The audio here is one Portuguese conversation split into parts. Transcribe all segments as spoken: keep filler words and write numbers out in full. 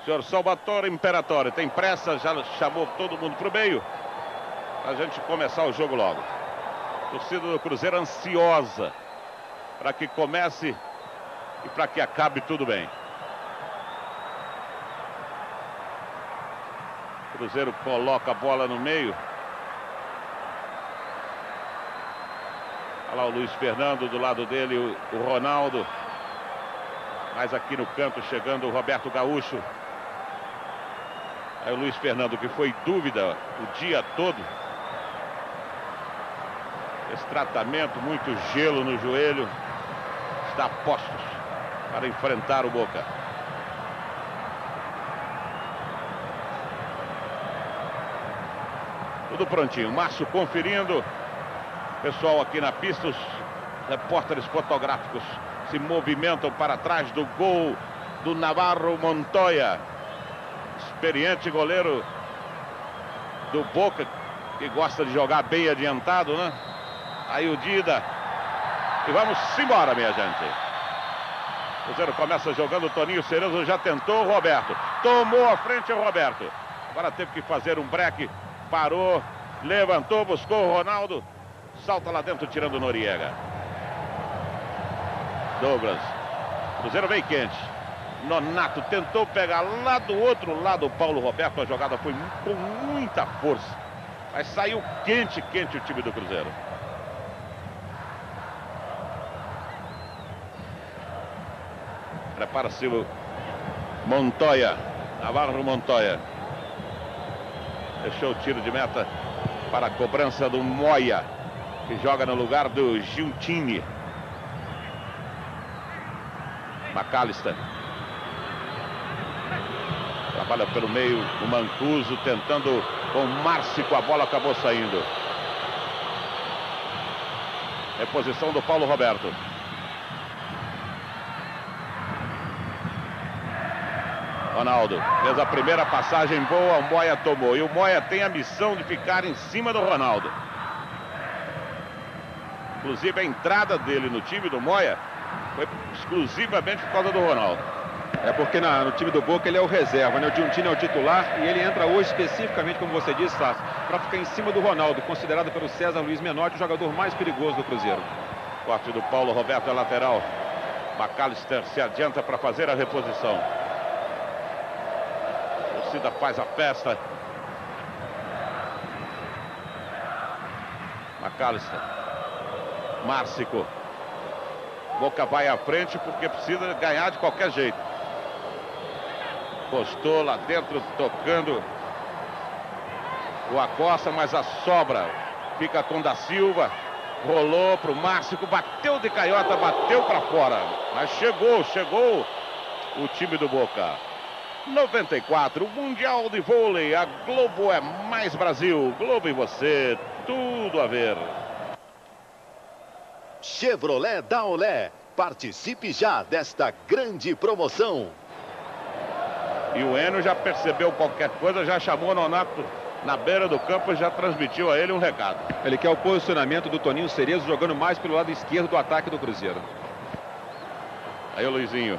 Senhor Salvatore Imperatore, tem pressa, já chamou todo mundo para o meio. A gente começar o jogo logo. Torcida do Cruzeiro ansiosa para que comece e para que acabe tudo bem. Cruzeiro coloca a bola no meio. Olha lá o Luiz Fernando do lado dele, o, o Ronaldo. Mais aqui no canto chegando o Roberto Gaúcho. Aí o Luiz Fernando, que foi dúvida o dia todo. Esse tratamento, muito gelo no joelho. Está a postos para enfrentar o Boca. Tudo prontinho. Márcio conferindo. Pessoal aqui na pista, os repórteres fotográficos se movimentam para trás do gol do Navarro Montoya. Experiente goleiro do Boca, que gosta de jogar bem adiantado, né? Aí o Dida. E vamos embora, minha gente. O Cruzeiro começa jogando, o Toninho Cerezo já tentou, o Roberto. Tomou a frente o Roberto. Agora teve que fazer um break. Parou, levantou, buscou o Ronaldo. Salta lá dentro, tirando o Noriega. Douglas. Cruzeiro vem quente. Nonato tentou pegar lá do outro lado o Paulo Roberto. A jogada foi com muita força. Mas saiu quente, quente o time do Cruzeiro. Prepara-se o Montoya. Navarro Montoya. Deixou o tiro de meta para a cobrança do Moya, que joga no lugar do Giltini. McAllister. Trabalha pelo meio o Mancuso, tentando com o Márcio, a bola acabou saindo. Reposição do Paulo Roberto. Ronaldo fez a primeira passagem boa, o Moya tomou. E o Moya tem a missão de ficar em cima do Ronaldo. Inclusive a entrada dele no time do Moya foi exclusivamente por causa do Ronaldo. É porque na, no time do Boca ele é o reserva, né? O Giltini é o titular e ele entra hoje especificamente, como você disse, para ficar em cima do Ronaldo, considerado pelo César Luiz Menotti o jogador mais perigoso do Cruzeiro. Corte do Paulo Roberto é lateral. McAllister se adianta para fazer a reposição. A torcida faz a festa. McAllister. Márcio. Boca vai à frente porque precisa ganhar de qualquer jeito. Postou lá dentro, tocando o Acosta, mas a sobra fica com Da Silva. Rolou para o Márcio, bateu de canhota, bateu para fora. Mas chegou, chegou o time do Boca. noventa e quatro, Mundial de Vôlei. A Globo é mais Brasil. Globo e você, tudo a ver. Chevrolet da Olé. Participe já desta grande promoção. E o Enio já percebeu qualquer coisa, já chamou o Nonato na beira do campo e já transmitiu a ele um recado. Ele quer o posicionamento do Toninho Cerezo jogando mais pelo lado esquerdo do ataque do Cruzeiro. Aí o Luizinho.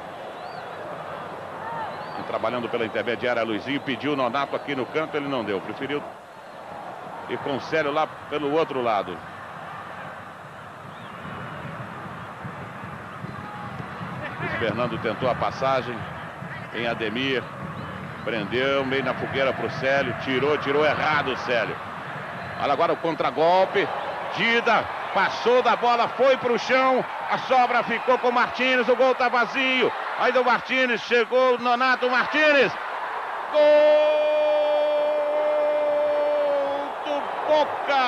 E trabalhando pela intermediária, Luizinho pediu o Nonato aqui no canto, ele não deu. Preferiu ir com o Célio lá pelo outro lado. O Fernando tentou a passagem. Tem Ademir. Prendeu, meio na fogueira para o Célio. Tirou, tirou errado o Célio. Olha agora o contragolpe. Dida passou da bola, foi para o chão. A sobra ficou com o Martínez. O gol está vazio. Aí do Martínez, chegou o Nonato Martínez. Gol do Boca!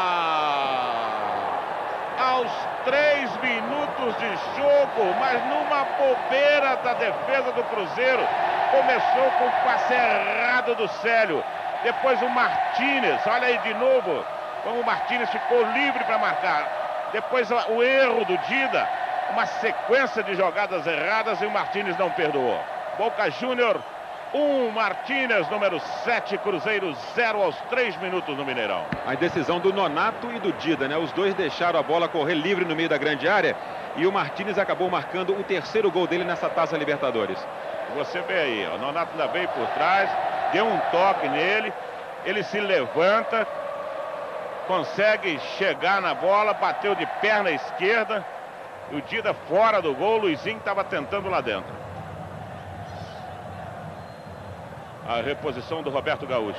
Aos três minutos de jogo, mas numa bobeira da defesa do Cruzeiro. Começou com o passe errado do Célio. Depois o Martínez, olha aí de novo, como o Martínez ficou livre para marcar. Depois o erro do Dida, uma sequência de jogadas erradas e o Martínez não perdoou. Boca Júnior um, Martínez, número sete, Cruzeiro zero aos três minutos no Mineirão. A indecisão do Nonato e do Dida, né? Os dois deixaram a bola correr livre no meio da grande área e o Martínez acabou marcando o terceiro gol dele nessa Taça Libertadores. Você vê aí, ó, o Nonato ainda veio por trás, deu um toque nele, ele se levanta, consegue chegar na bola, bateu de perna esquerda, e o Dida fora do gol, o Luizinho estava tentando lá dentro. A reposição do Roberto Gaúcho.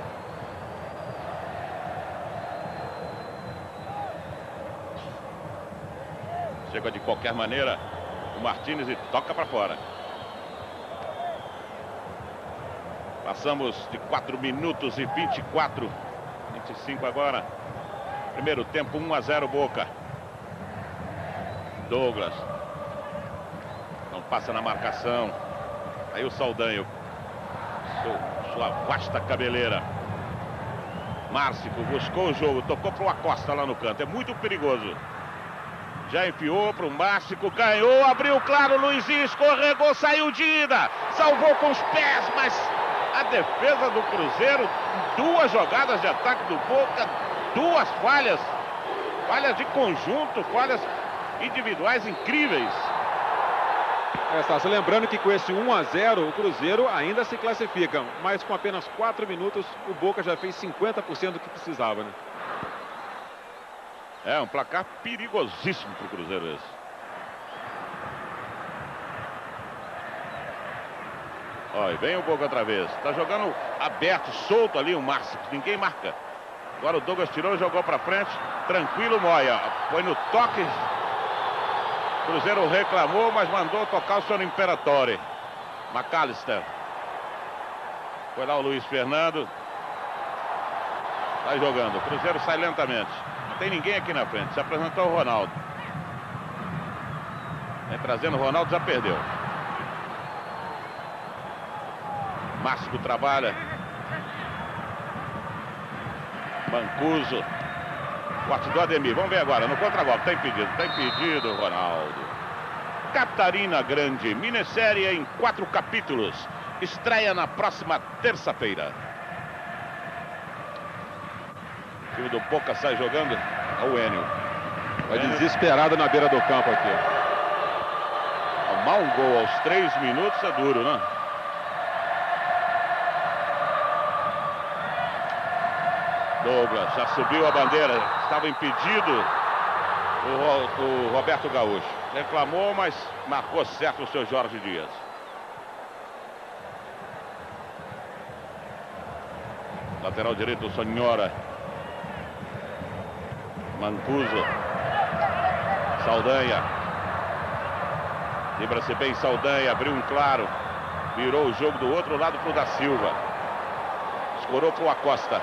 Chega de qualquer maneira o Martínez e toca para fora. Passamos de quatro minutos e vinte e quatro, vinte e cinco agora. Primeiro tempo, um a zero Boca. Douglas. Não passa na marcação. Aí o Saldanha. Sua, sua vasta cabeleira. Márcico buscou o jogo, tocou para o Acosta lá no canto. É muito perigoso. Já enfiou para o Márcico, ganhou, abriu claro, Luizinho escorregou, saiu de ida. Salvou com os pés, mas a defesa do Cruzeiro, duas jogadas de ataque do Boca, duas falhas. Falhas de conjunto, falhas individuais incríveis. É, Sassi, lembrando que com esse um a zero o Cruzeiro ainda se classifica, mas com apenas quatro minutos o Boca já fez cinquenta por cento do que precisava, né? É um placar perigosíssimo para o Cruzeiro esse. Olha, vem o Boca outra vez. Tá jogando aberto, solto ali o Márcio, ninguém marca. Agora o Douglas tirou e jogou para frente. Tranquilo, Moya. Foi no toque. Cruzeiro reclamou, mas mandou tocar o senhor Imperatori. McAllister. Foi lá o Luiz Fernando. Sai jogando. O Cruzeiro sai lentamente. Não tem ninguém aqui na frente. Se apresentou o Ronaldo. Vem trazendo o Ronaldo, já perdeu. Márcio trabalha. Mancuso. Corte do Ademir. Vamos ver agora no contra-golpe. Está impedido. Está impedido, Ronaldo. Catarina Grande. Minissérie em quatro capítulos. Estreia na próxima terça-feira. O time do Boca sai jogando. Olha o Enio. Vai desesperado na beira do campo aqui. Tomar um gol aos três minutos é duro, né? Douglas já subiu a bandeira. Estava impedido o, o Roberto Gaúcho. Reclamou, mas marcou certo o seu Jorge Dias. Lateral direito, o Sonhora. Mancuso. Saldanha. Lembra-se bem, Saldanha. Abriu um claro. Virou o jogo do outro lado para o da Silva. Escorou para o Acosta.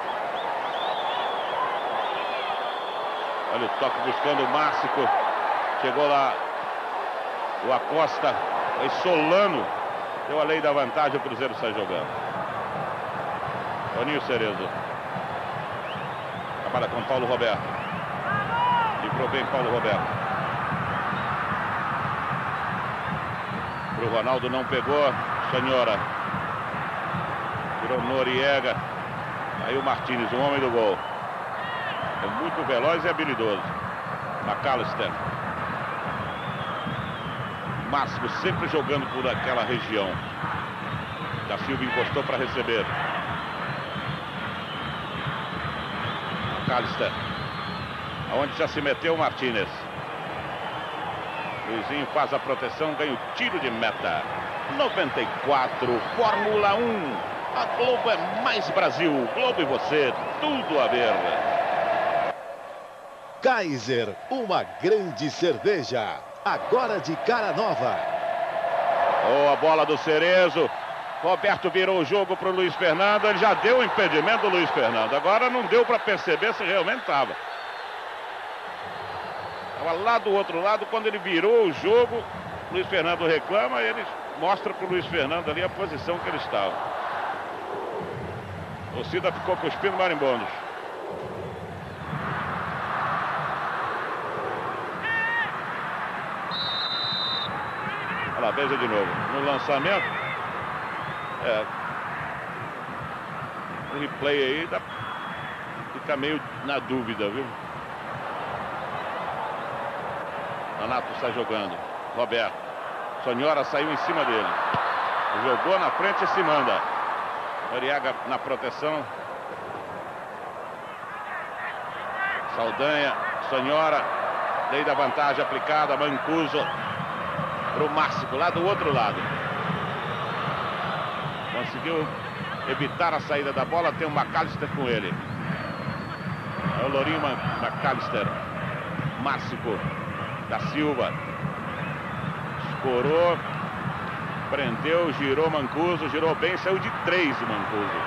Olha o toque buscando o Márcico. Chegou lá o Acosta. Aí Solano. Deu a lei da vantagem. O Cruzeiro sai jogando. Toninho Cerezo. Trabalha com Paulo Roberto. Livrou bem Paulo Roberto. Pro Ronaldo não pegou. Senhora. Virou Noriega. Aí o Martínez, o homem do gol. É muito veloz e habilidoso. McAllister. Máximo sempre jogando por aquela região. Da Silva encostou para receber. McAllister. Aonde já se meteu o Martínez. Luizinho faz a proteção, ganha o tiro de meta. noventa e quatro, Fórmula um. A Globo é mais Brasil. Globo e você, tudo a ver. Kaiser, uma grande cerveja. Agora de cara nova. Boa bola do Cerezo. Roberto virou o jogo para o Luiz Fernando. Ele já deu o impedimento do Luiz Fernando. Agora não deu para perceber se realmente estava. Estava lá do outro lado. Quando ele virou o jogo, Luiz Fernando reclama e ele mostra para o Luiz Fernando ali a posição que ele estava. A torcida ficou cuspindo marimbondos. Olha lá, veja de novo. No lançamento. É. O replay aí dá, fica meio na dúvida, viu? Nonato está jogando. Roberto. Sonhora saiu em cima dele. Jogou na frente e se manda. Noriega na proteção. Saldanha, Sonhora. Lei da vantagem aplicada. Mancuso para o Márcio, lá do outro lado. Conseguiu evitar a saída da bola. Tem o McAllister com ele. É o Lourinho McAllister. Márcio da Silva. Escorou. Prendeu, girou Mancuso. Girou bem, saiu de três o Mancuso.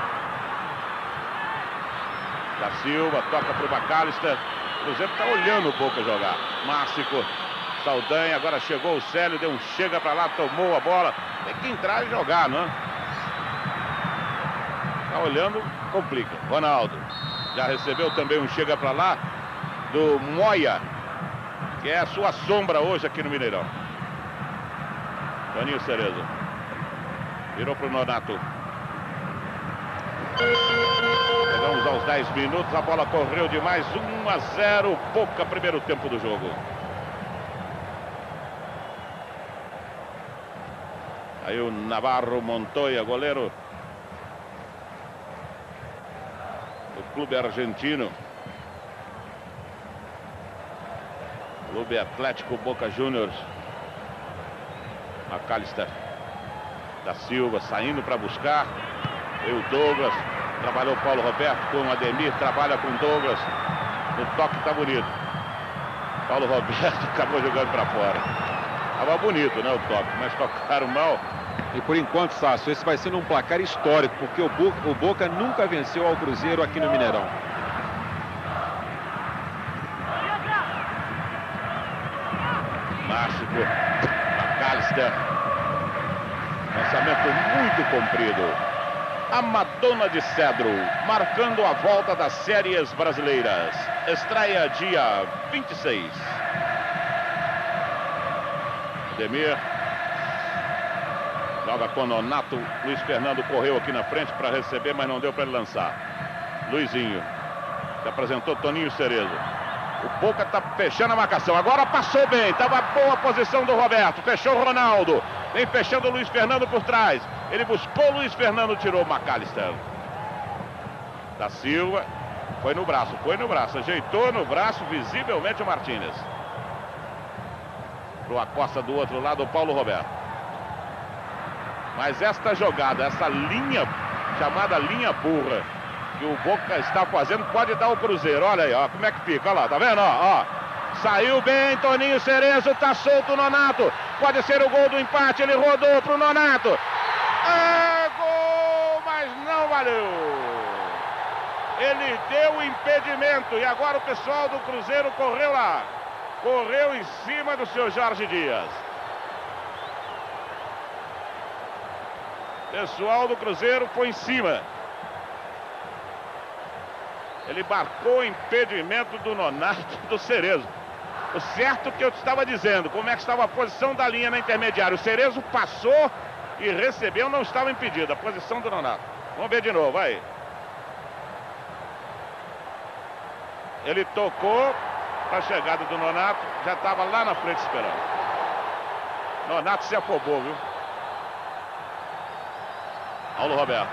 Da Silva, toca para o McAllister. O Cruzeiro está olhando o Boca jogar. Márcio, Saldanha, agora chegou o Célio, deu um chega para lá, tomou a bola. Tem que entrar e jogar, não é? Tá olhando, complica. Ronaldo já recebeu também um chega para lá do Moya, que é a sua sombra hoje aqui no Mineirão. Toninho Cerezo virou para o Nonato. Chegamos aos dez minutos, a bola correu demais. um a zero, Boca, primeiro tempo do jogo. Aí o Navarro Montoya, goleiro do clube argentino, Clube Atlético Boca Juniors. McAllister da Silva saindo para buscar. E o Douglas, trabalhou o Paulo Roberto com o Ademir, trabalha com o Douglas. O toque tá bonito. Paulo Roberto acabou jogando para fora. Tava bonito, né, o toque, mas tocaram mal. E por enquanto, Sasso, esse vai ser um placar histórico, porque o Boca, o Boca nunca venceu ao Cruzeiro aqui no Mineirão. Márcio, McAllister. Lançamento muito comprido. A Madonna de Cedro, marcando a volta das séries brasileiras. Estreia dia vinte e seis. Demir. Joga com Nonato. Luiz Fernando correu aqui na frente para receber, mas não deu para ele lançar. Luizinho. Se apresentou Toninho Cerezo. O Boca está fechando a marcação. Agora passou bem. Estava boa a posição do Roberto. Fechou o Ronaldo. Vem fechando o Luiz Fernando por trás. Ele buscou o Luiz Fernando, tirou o McAllister. Da Silva. Foi no braço, foi no braço. Ajeitou no braço, visivelmente, o Martínez. Pro Acosta do outro lado, o Paulo Roberto. Mas esta jogada, essa linha, chamada linha burra, que o Boca está fazendo, pode dar o Cruzeiro. Olha aí, ó, como é que fica, olha lá, tá vendo, ó, ó. Saiu bem, Toninho Cerezo, tá solto o Nonato. Pode ser o gol do empate, ele rodou pro Nonato. É gol, mas não valeu. Ele deu o impedimento e agora o pessoal do Cruzeiro correu lá. Correu em cima do seu Jorge Dias. Pessoal do Cruzeiro foi em cima. Ele marcou o impedimento do Nonato, do Cerezo. O certo que eu estava dizendo, como é que estava a posição da linha na intermediária. O Cerezo passou e recebeu, não estava impedido. A posição do Nonato. Vamos ver de novo, vai. Ele tocou para a chegada do Nonato, já estava lá na frente esperando. Nonato se afobou, viu? Paulo Roberto.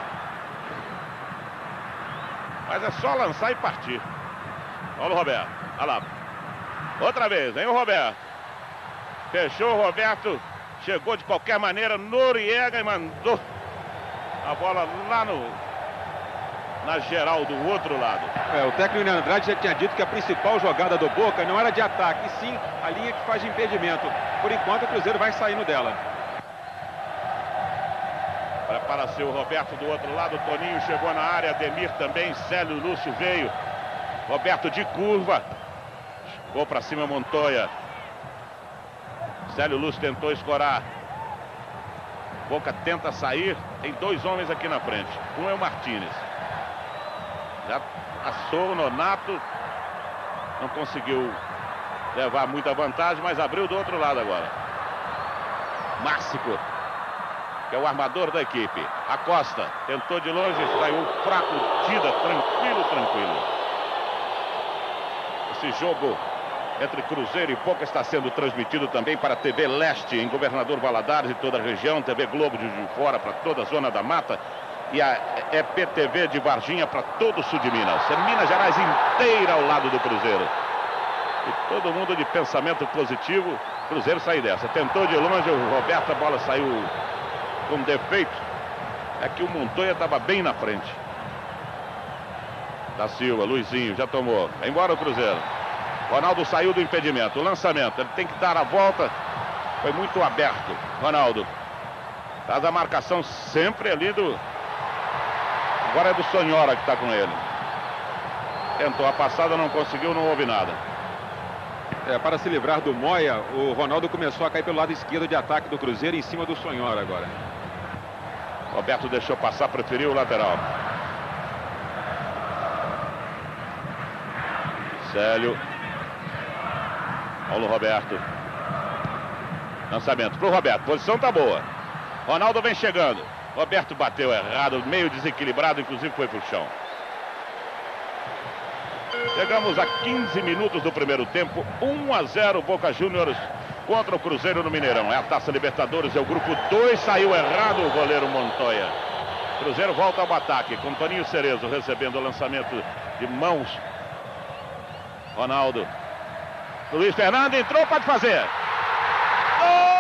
Mas é só lançar e partir. Paulo Roberto, olha lá. Outra vez, hein, o Roberto. Fechou o Roberto. Chegou de qualquer maneira, Noriega e mandou a bola lá no... na geral do outro lado. É, o técnico Andrade já tinha dito que a principal jogada do Boca não era de ataque, e sim a linha que faz de impedimento. Por enquanto o Cruzeiro vai saindo dela. Prepara-se o Roberto do outro lado, Toninho chegou na área, Ademir também, Célio Lúcio veio. Roberto de curva. Chegou para cima Montoya. Célio Lúcio tentou escorar. Boca tenta sair. Tem dois homens aqui na frente. Um é o Martínez. Já passou o Nonato. Não conseguiu levar muita vantagem, mas abriu do outro lado agora. Márcio, que é o armador da equipe. Acosta tentou de longe, saiu fraco. Dida, tranquilo, tranquilo. Esse jogo entre Cruzeiro e Boca está sendo transmitido também para a T V Leste, em Governador Valadares e toda a região, T V Globo de Juiz de Fora para toda a Zona da Mata e a E P T V de Varginha para todo o sul de Minas. É Minas Gerais inteira ao lado do Cruzeiro. E todo mundo de pensamento positivo. Cruzeiro sai dessa. Tentou de longe, o Roberto, a bola saiu com defeito. É que o Montoya estava bem na frente. Da Silva, Luizinho, já tomou. Vai embora o Cruzeiro. Ronaldo saiu do impedimento. O lançamento, ele tem que dar a volta. Foi muito aberto. Ronaldo. Faz a marcação sempre ali do... Agora é do Sonhora que está com ele. Tentou a passada, não conseguiu, não houve nada. É, para se livrar do Moya, o Ronaldo começou a cair pelo lado esquerdo de ataque do Cruzeiro em cima do Sonhora agora. Roberto deixou passar, preferiu o lateral. Célio. Paulo Roberto. Lançamento pro Roberto. Posição tá boa. Ronaldo vem chegando. Roberto bateu errado, meio desequilibrado, inclusive foi pro chão. Chegamos a quinze minutos do primeiro tempo. um a zero Boca Juniors contra o Cruzeiro no Mineirão. É a Taça Libertadores, é o grupo dois. Saiu errado o goleiro Montoya. Cruzeiro volta ao ataque com Toninho Cerezo recebendo o lançamento de mãos. Ronaldo. Luiz Fernando entrou, pode fazer. Gol!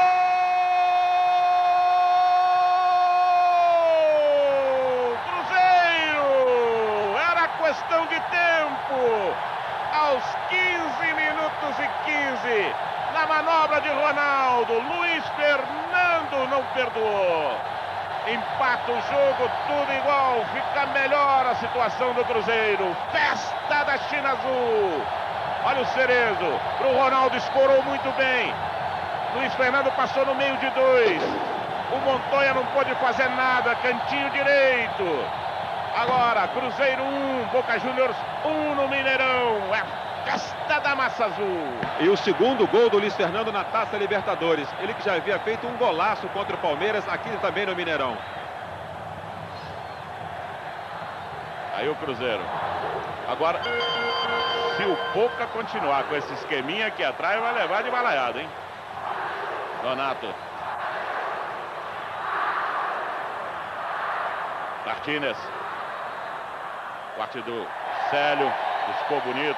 Cruzeiro! Era questão de tempo. Aos quinze minutos e quinze, na manobra de Ronaldo, Luiz Fernando não perdoou. Empata o jogo, tudo igual, fica melhor a situação do Cruzeiro. Festa da China Azul. Olha o Cerezo, pro Ronaldo, escorou muito bem. Luiz Fernando passou no meio de dois. O Montoya não pôde fazer nada, cantinho direito. Agora, Cruzeiro um, Boca Juniors um no Mineirão. É a festa da Massa Azul. E o segundo gol do Luiz Fernando na Taça Libertadores. Ele que já havia feito um golaço contra o Palmeiras, aqui também no Mineirão. Aí o Cruzeiro. Agora, se o Boca continuar com esse esqueminha aqui atrás, vai levar de balaiada, hein? Donato. Martínez. Corte do Célio. Buscou bonito.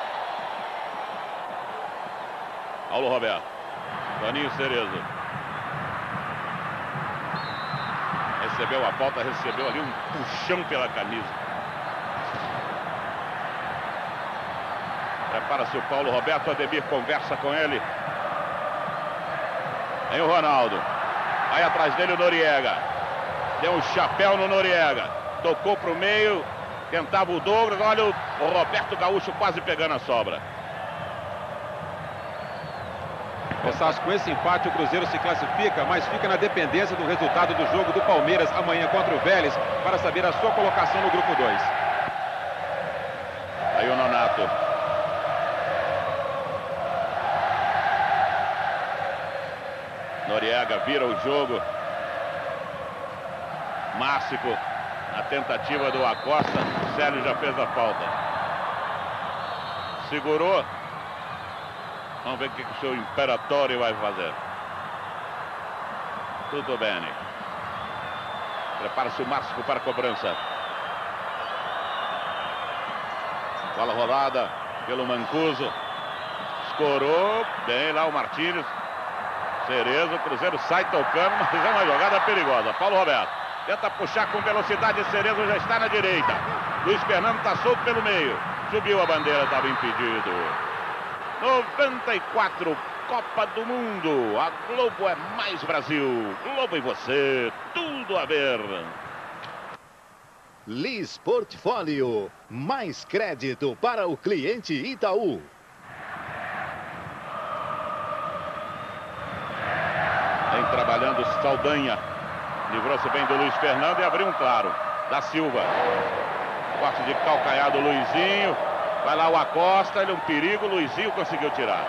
Paulo Roberto. Toninho Cerezo. Recebeu a falta, recebeu ali um puxão pela camisa. Prepara-se o Paulo Roberto, Ademir conversa com ele. Vem o Ronaldo. Vai atrás dele o Noriega. Deu um chapéu no Noriega. Tocou para o meio. Tentava o Douglas. Olha o, o Roberto Gaúcho quase pegando a sobra. Rossas, com esse empate o Cruzeiro se classifica, mas fica na dependência do resultado do jogo do Palmeiras amanhã contra o Vélez para saber a sua colocação no grupo dois. Aí o Nonato. Noriega vira o jogo. Márcico, na tentativa do Acosta. Célio já fez a falta. Segurou. Vamos ver o que o seu Imperatório vai fazer. Tudo bem. Prepara-se o Márcico para a cobrança. Bola rolada pelo Mancuso. Escorou. Bem lá o Martínez. Cerezo, o Cruzeiro sai tocando, mas é uma jogada perigosa. Paulo Roberto tenta puxar com velocidade, Cerezo já está na direita. Luiz Fernando está solto pelo meio. Subiu a bandeira, estava impedido. noventa e quatro, Copa do Mundo. A Globo é mais Brasil. Globo e você, tudo a ver. Lis Portfólio, mais crédito para o cliente Itaú. Vem trabalhando Saldanha. Livrou-se bem do Luiz Fernando e abriu um claro. Da Silva. Corte de calcanhar do Luizinho. Vai lá o Acosta, ele é um perigo. O Luizinho conseguiu tirar.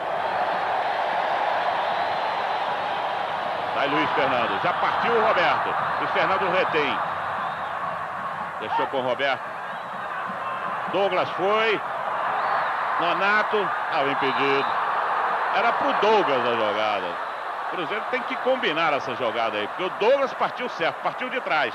Vai Luiz Fernando. Já partiu o Roberto. Luiz Fernando retém. Deixou com o Roberto. Douglas foi. Nonato. Estava impedido. Era pro Douglas a jogada. O Cruzeiro tem que combinar essa jogada aí, porque o Douglas partiu certo, partiu de trás.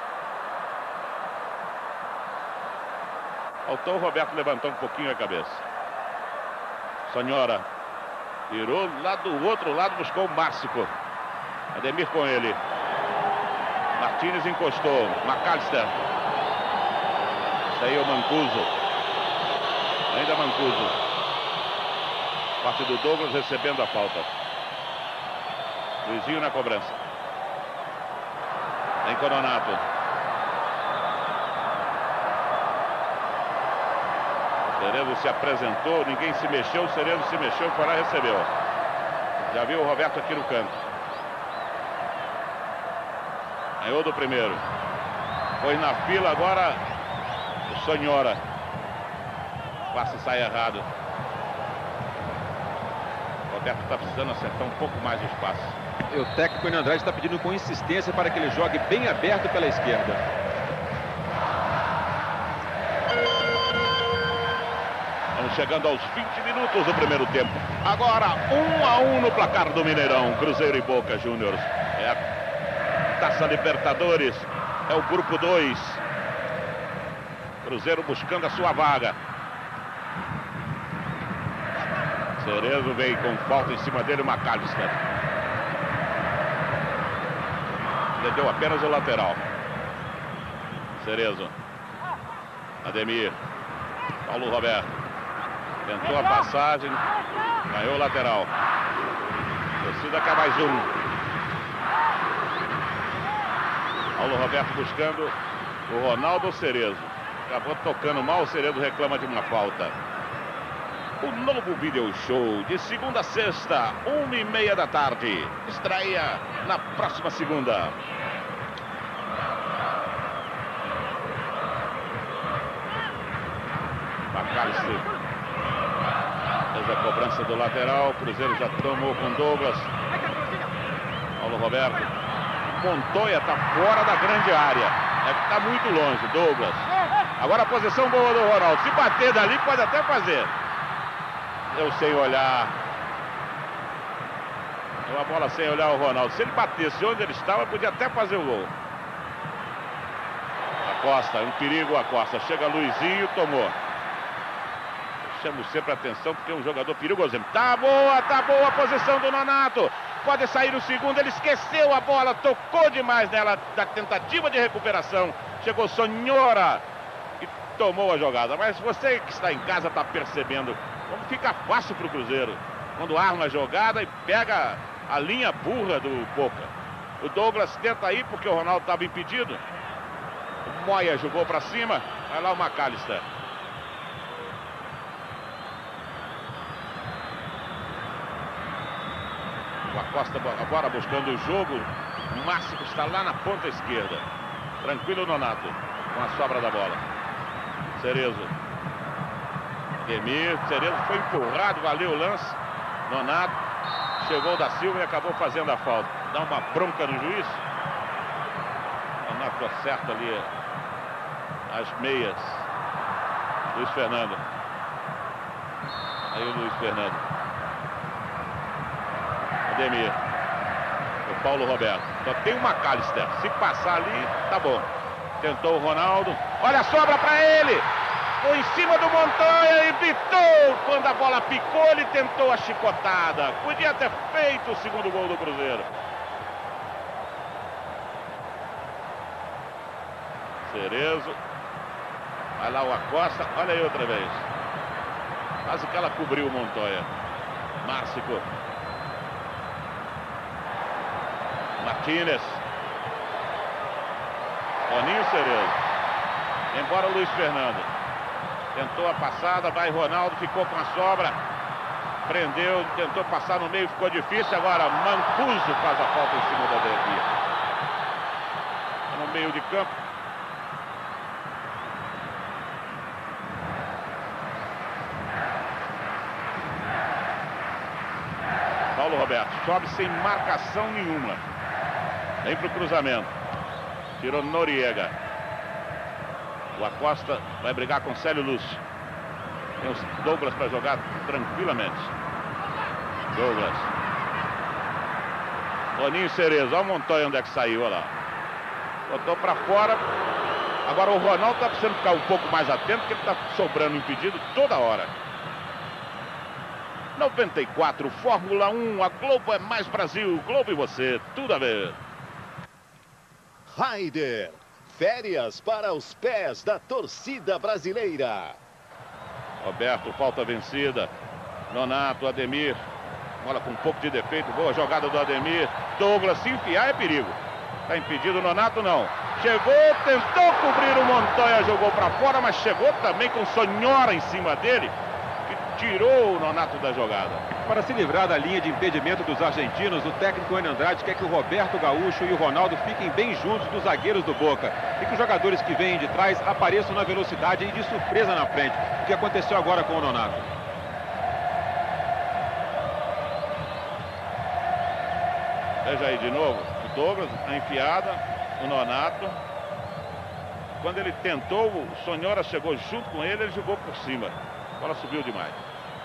Faltou o Roberto levantar um pouquinho a cabeça. Sonhora virou lá do outro lado, buscou o Márcico. Ademir com ele. Martínez encostou. McAllister. Saiu o Mancuso. Ainda Mancuso. Parte do Douglas recebendo a falta. Luizinho na cobrança. Vem Cononato. Cerezo se apresentou, ninguém se mexeu, o Cerezo se mexeu, foi lá e recebeu. Já viu o Roberto aqui no canto. Ganhou do primeiro. Foi na fila agora o Sonhora. O passe sai errado. O Roberto está precisando acertar um pouco mais o espaço. E o técnico Andrade está pedindo com insistência para que ele jogue bem aberto pela esquerda. Estamos chegando aos vinte minutos do primeiro tempo. Agora um a um no placar do Mineirão. Cruzeiro e Boca Juniors. É a Taça Libertadores. É o grupo dois. Cruzeiro buscando a sua vaga. Cerezo vem com falta em cima dele, o McAllister. Ele deu apenas o lateral. Cerezo. Ademir. Paulo Roberto. Tentou a passagem. Ganhou o lateral. Torcida quer mais um. Paulo Roberto buscando o Ronaldo Cerezo. Acabou tocando mal, o Cerezo reclama de uma falta. O novo video show de segunda a sexta, uma e meia da tarde. Estreia na próxima segunda. McAllister fez a cobrança do lateral. O Cruzeiro já tomou com Douglas. Paulo Roberto. Montoya está fora da grande área. É que está muito longe, Douglas. Agora a posição boa do Ronaldo. Se bater dali, pode até fazer. Eu sem olhar. Uma bola sem olhar o Ronaldo. Se ele batesse onde ele estava, podia até fazer o gol. Acosta, um perigo a Costa. Chega Luizinho, tomou. Chamo sempre a atenção porque é um jogador perigoso. Tá boa, tá boa a posição do Nonato. Pode sair o segundo, ele esqueceu a bola, tocou demais nela da tentativa de recuperação. Chegou Sonhora e tomou a jogada. Mas você que está em casa está percebendo como fica fácil para o Cruzeiro quando arma a jogada e pega a linha burra do Boca. O Douglas tenta ir porque o Ronaldo estava impedido. O Moya jogou para cima. Vai lá o McAllister. O Acosta agora buscando o jogo. O Márcio está lá na ponta esquerda. Tranquilo o Nonato com a sobra da bola. Cerezo. Demir. Cerezo foi empurrado. Valeu o lance. Nonato. Chegou da Silva e acabou fazendo a falta. Dá uma bronca no juiz. Nonato acerta ali as meias. Luiz Fernando. Aí o Luiz Fernando. Ademir. O Paulo Roberto. Só tem o McAllister. Se passar ali, tá bom. Tentou o Ronaldo. Olha a sobra para ele. Foi em cima do Montoya e pitou. Quando a bola picou, ele tentou a chicotada. Podia ter feito o segundo gol do Cruzeiro. Cerezo. Vai lá o Acosta. Olha aí outra vez. Quase que ela cobriu o Montoya. Márcico. Martínez. Toninho Cerezo. Embora Luiz Fernando. Tentou a passada, vai Ronaldo, ficou com a sobra. Prendeu, tentou passar no meio, ficou difícil. Agora Mancuso faz a falta em cima da Ademir. No meio de campo. Paulo Roberto sobe sem marcação nenhuma. Vem para o cruzamento. Tirou Noriega. O Acosta vai brigar com Célio Lúcio. Tem os Douglas para jogar tranquilamente. Douglas. Toninho Cerezo. Olha o Montoya onde é que saiu, olha lá. Botou pra fora. Agora o Ronaldo tá precisando ficar um pouco mais atento, porque ele tá sobrando impedido toda hora. noventa e quatro, Fórmula um, a Globo é mais Brasil. Globo e você, tudo a ver. Raider, férias para os pés da torcida brasileira. Roberto, falta vencida. Nonato, Ademir. Bola com um pouco de defeito. Boa jogada do Ademir. Douglas, se enfiar é perigo. Tá impedido, Nonato não. Chegou, tentou cobrir o Montoya, jogou para fora, mas chegou também com Sonhora em cima dele, que tirou o Nonato da jogada. Para se livrar da linha de impedimento dos argentinos, o técnico Enio Andrade quer que o Roberto Gaúcho e o Ronaldo fiquem bem juntos dos zagueiros do Boca e que os jogadores que vêm de trás apareçam na velocidade e de surpresa na frente, o que aconteceu agora com o Nonato. Veja aí de novo, o Douglas, a enfiada, o Nonato. Quando ele tentou, o Sonhora chegou junto com ele, ele jogou por cima. A bola subiu demais.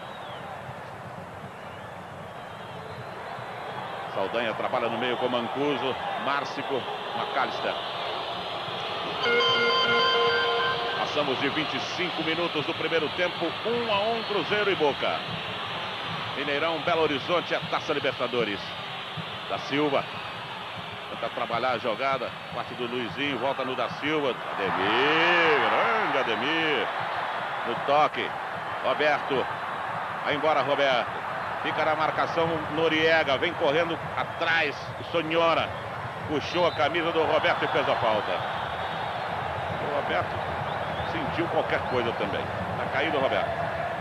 Saldanha trabalha no meio com Mancuso, Márcico, McAllister. Passamos de vinte e cinco minutos do primeiro tempo, um a um, Cruzeiro e Boca. Mineirão, Belo Horizonte, a Taça Libertadores. Da Silva. Tenta trabalhar a jogada. Parte do Luizinho, volta no da Silva. Ademir, grande Ademir. No toque. Roberto. Vai embora, Roberto. Fica na marcação Noriega. Vem correndo atrás. Sonhora. Puxou a camisa do Roberto e fez a falta. O Roberto sentiu qualquer coisa também. Tá caído o Roberto.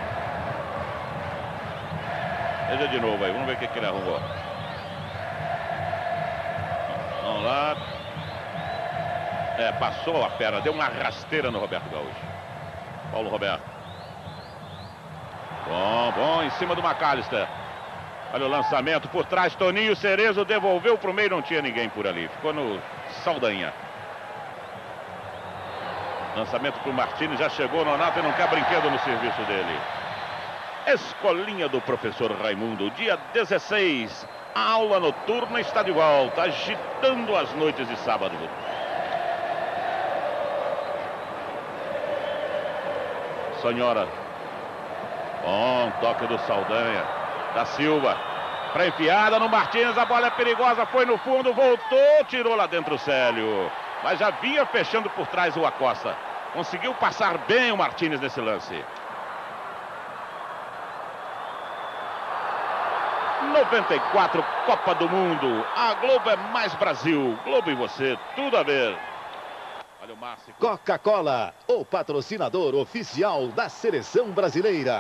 Veja de novo aí. Vamos ver o que, que ele arrumou. Vamos lá. É, passou a perna, deu uma rasteira no Roberto Gaúcho. Paulo Roberto. Bom, bom, em cima do McAllister. Olha o lançamento por trás, Toninho Cerezo devolveu para o meio, não tinha ninguém por ali. Ficou no Saldanha. Lançamento para o Martins, já chegou o Nonato e não quer brinquedo no serviço dele. Escolinha do professor Raimundo, dia dezesseis. A aula noturna está de volta, agitando as noites de sábado. Sonhora. Bom toque do Saldanha. Da Silva. Para enfiada no Martins, a bola é perigosa, foi no fundo, voltou, tirou lá dentro o Célio. Mas já vinha fechando por trás o Acosta. Conseguiu passar bem o Martins nesse lance. noventa e quatro, Copa do Mundo. A Globo é mais Brasil. Globo e você, tudo a ver. Olha o Márcio. Coca-Cola, o patrocinador oficial da seleção brasileira.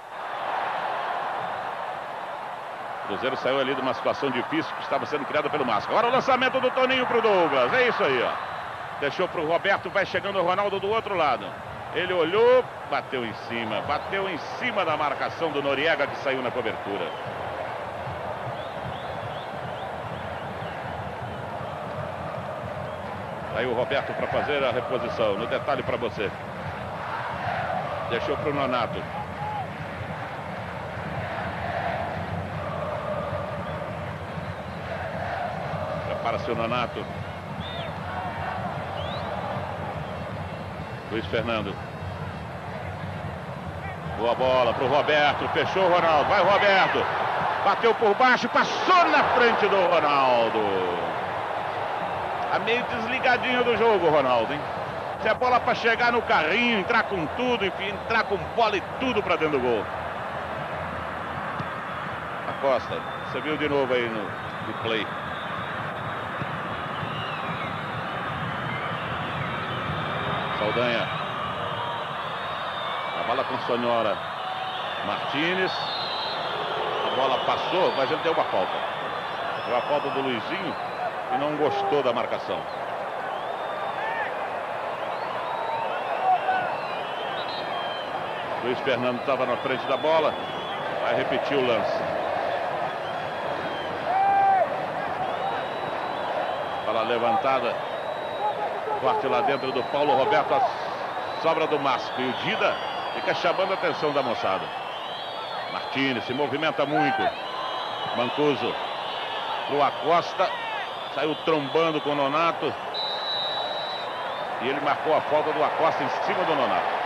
O Cruzeiro saiu ali de uma situação difícil que estava sendo criada pelo Márcio. Agora o lançamento do Toninho para o Douglas. É isso aí, ó. Deixou para o Roberto, vai chegando o Ronaldo do outro lado. Ele olhou, bateu em cima. Bateu em cima da marcação do Noriega, que saiu na cobertura. Aí o Roberto para fazer a reposição. No detalhe para você. Deixou para o Nonato. Prepara-se o Nonato. Luiz Fernando. Boa bola para o Roberto. Fechou o Ronaldo. Vai o Roberto. Bateu por baixo. Passou na frente do Ronaldo. Tá meio desligadinho do jogo, Ronaldo, hein? Se é bola para chegar no carrinho, entrar com tudo, enfim, entrar com bola e tudo para dentro do gol. Acosta, você viu de novo aí no, no play. Saldanha. A bola com Sonhora. Martins. A bola passou, mas ele deu uma falta. Deu a falta do Luizinho. E não gostou da marcação. Luiz Fernando estava na frente da bola. Vai repetir o lance. Bola levantada. Corte lá dentro do Paulo Roberto. A sobra do Márcio. E o Dida fica chamando a atenção da moçada. Martins se movimenta muito. Mancuso pro Acosta, saiu trombando com o Nonato. E ele marcou a falta do Acosta em cima do Nonato.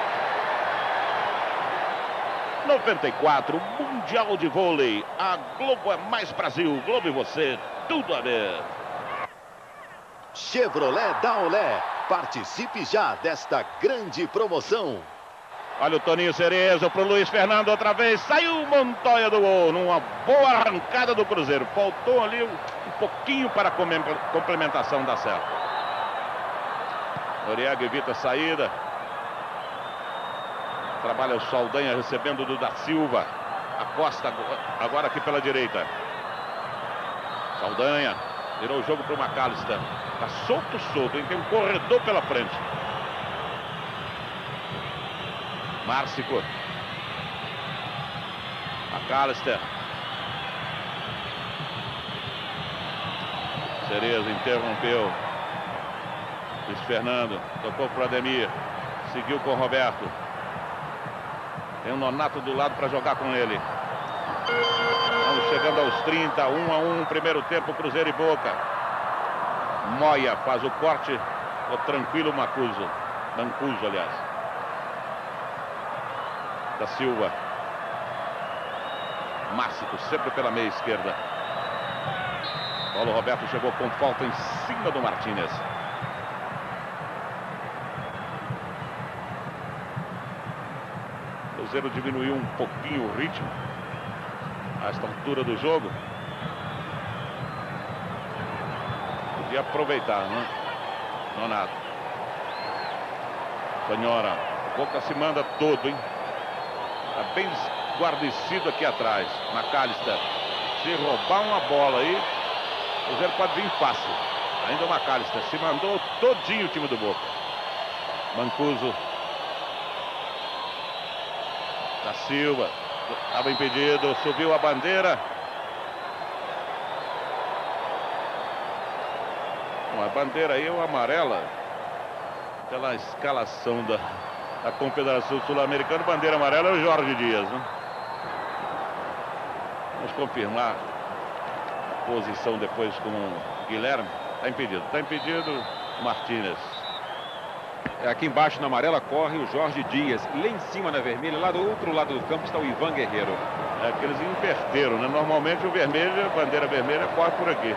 noventa e quatro, Mundial de Vôlei. A Globo é mais Brasil. Globo e você, tudo a ver. Chevrolet da Olé. Participe já desta grande promoção. Olha o Toninho Cerezo pro Luiz Fernando outra vez. Saiu o Montoya do gol. Numa boa arrancada do Cruzeiro. Faltou ali um, um pouquinho para a complementação dar certo. Noriega evita a saída. Trabalha o Saldanha recebendo do da Silva. Acosta agora aqui pela direita. Saldanha. Virou o jogo para o McAllister. Tá solto, solto. Tem um corredor pela frente. Márcico. McAllister. Cerezo interrompeu. Luiz Fernando. Tocou para o Ademir. Seguiu com o Roberto. Tem o Nonato do lado para jogar com ele. Estamos chegando aos trinta, um a um, primeiro tempo, Cruzeiro e Boca. Moya faz o corte. O tranquilo Mancuso. Mancuso, aliás. Da Silva. Márcico, sempre pela meia esquerda. Paulo Roberto chegou com falta em cima do Martínez. O Cruzeiro diminuiu um pouquinho o ritmo a esta altura do jogo. Podia aproveitar, né? Nonato. Senhora, Boca se manda todo, hein? Tá bem guarnecido aqui atrás. McAllister. Se roubar uma bola aí, o Cruzeiro pode vir fácil. Ainda o McAllister se mandou todinho o time do Boca. Mancuso. Da Silva. Estava impedido, subiu a bandeira. Uma bandeira aí, uma amarela. Pela escalação da, da Confederação Sul-Americana, bandeira amarela é o Jorge Dias, né? Vamos confirmar a posição depois com o Guilherme. Está impedido, está impedido Martínez. É, aqui embaixo na amarela corre o Jorge Dias. Lá em cima na vermelha, lá do outro lado do campo está o Ivan Guerreiro. É que eles inverteram, né? Normalmente o vermelho, a bandeira vermelha corre por aqui.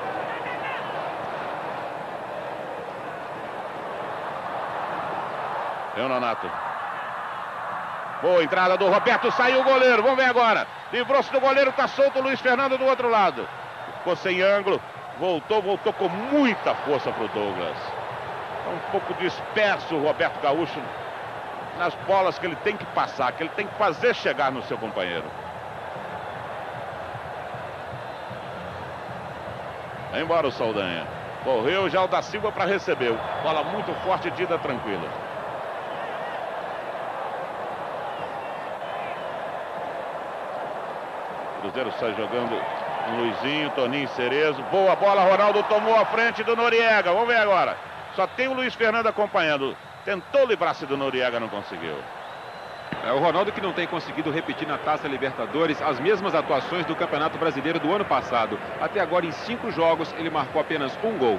Tem o Nonato. Boa entrada do Roberto, saiu o goleiro, vamos ver agora. Livrou-se do goleiro, tá solto o Luiz Fernando do outro lado. Ficou sem ângulo, voltou, voltou com muita força pro Douglas. Um pouco disperso o Roberto Gaúcho nas bolas que ele tem que passar, que ele tem que fazer chegar no seu companheiro. Vai embora o Saldanha. Correu já o da Silva para receber. Bola muito forte, Dida tranquila. Cruzeiro sai jogando um Luizinho, Toninho Cerezo. Boa bola, Ronaldo tomou a frente do Noriega. Vamos ver agora. Só tem o Luiz Fernando acompanhando. Tentou livrar-se do Noriega, não conseguiu. É o Ronaldo que não tem conseguido repetir na Taça Libertadores as mesmas atuações do Campeonato Brasileiro do ano passado. Até agora, em cinco jogos, ele marcou apenas um gol.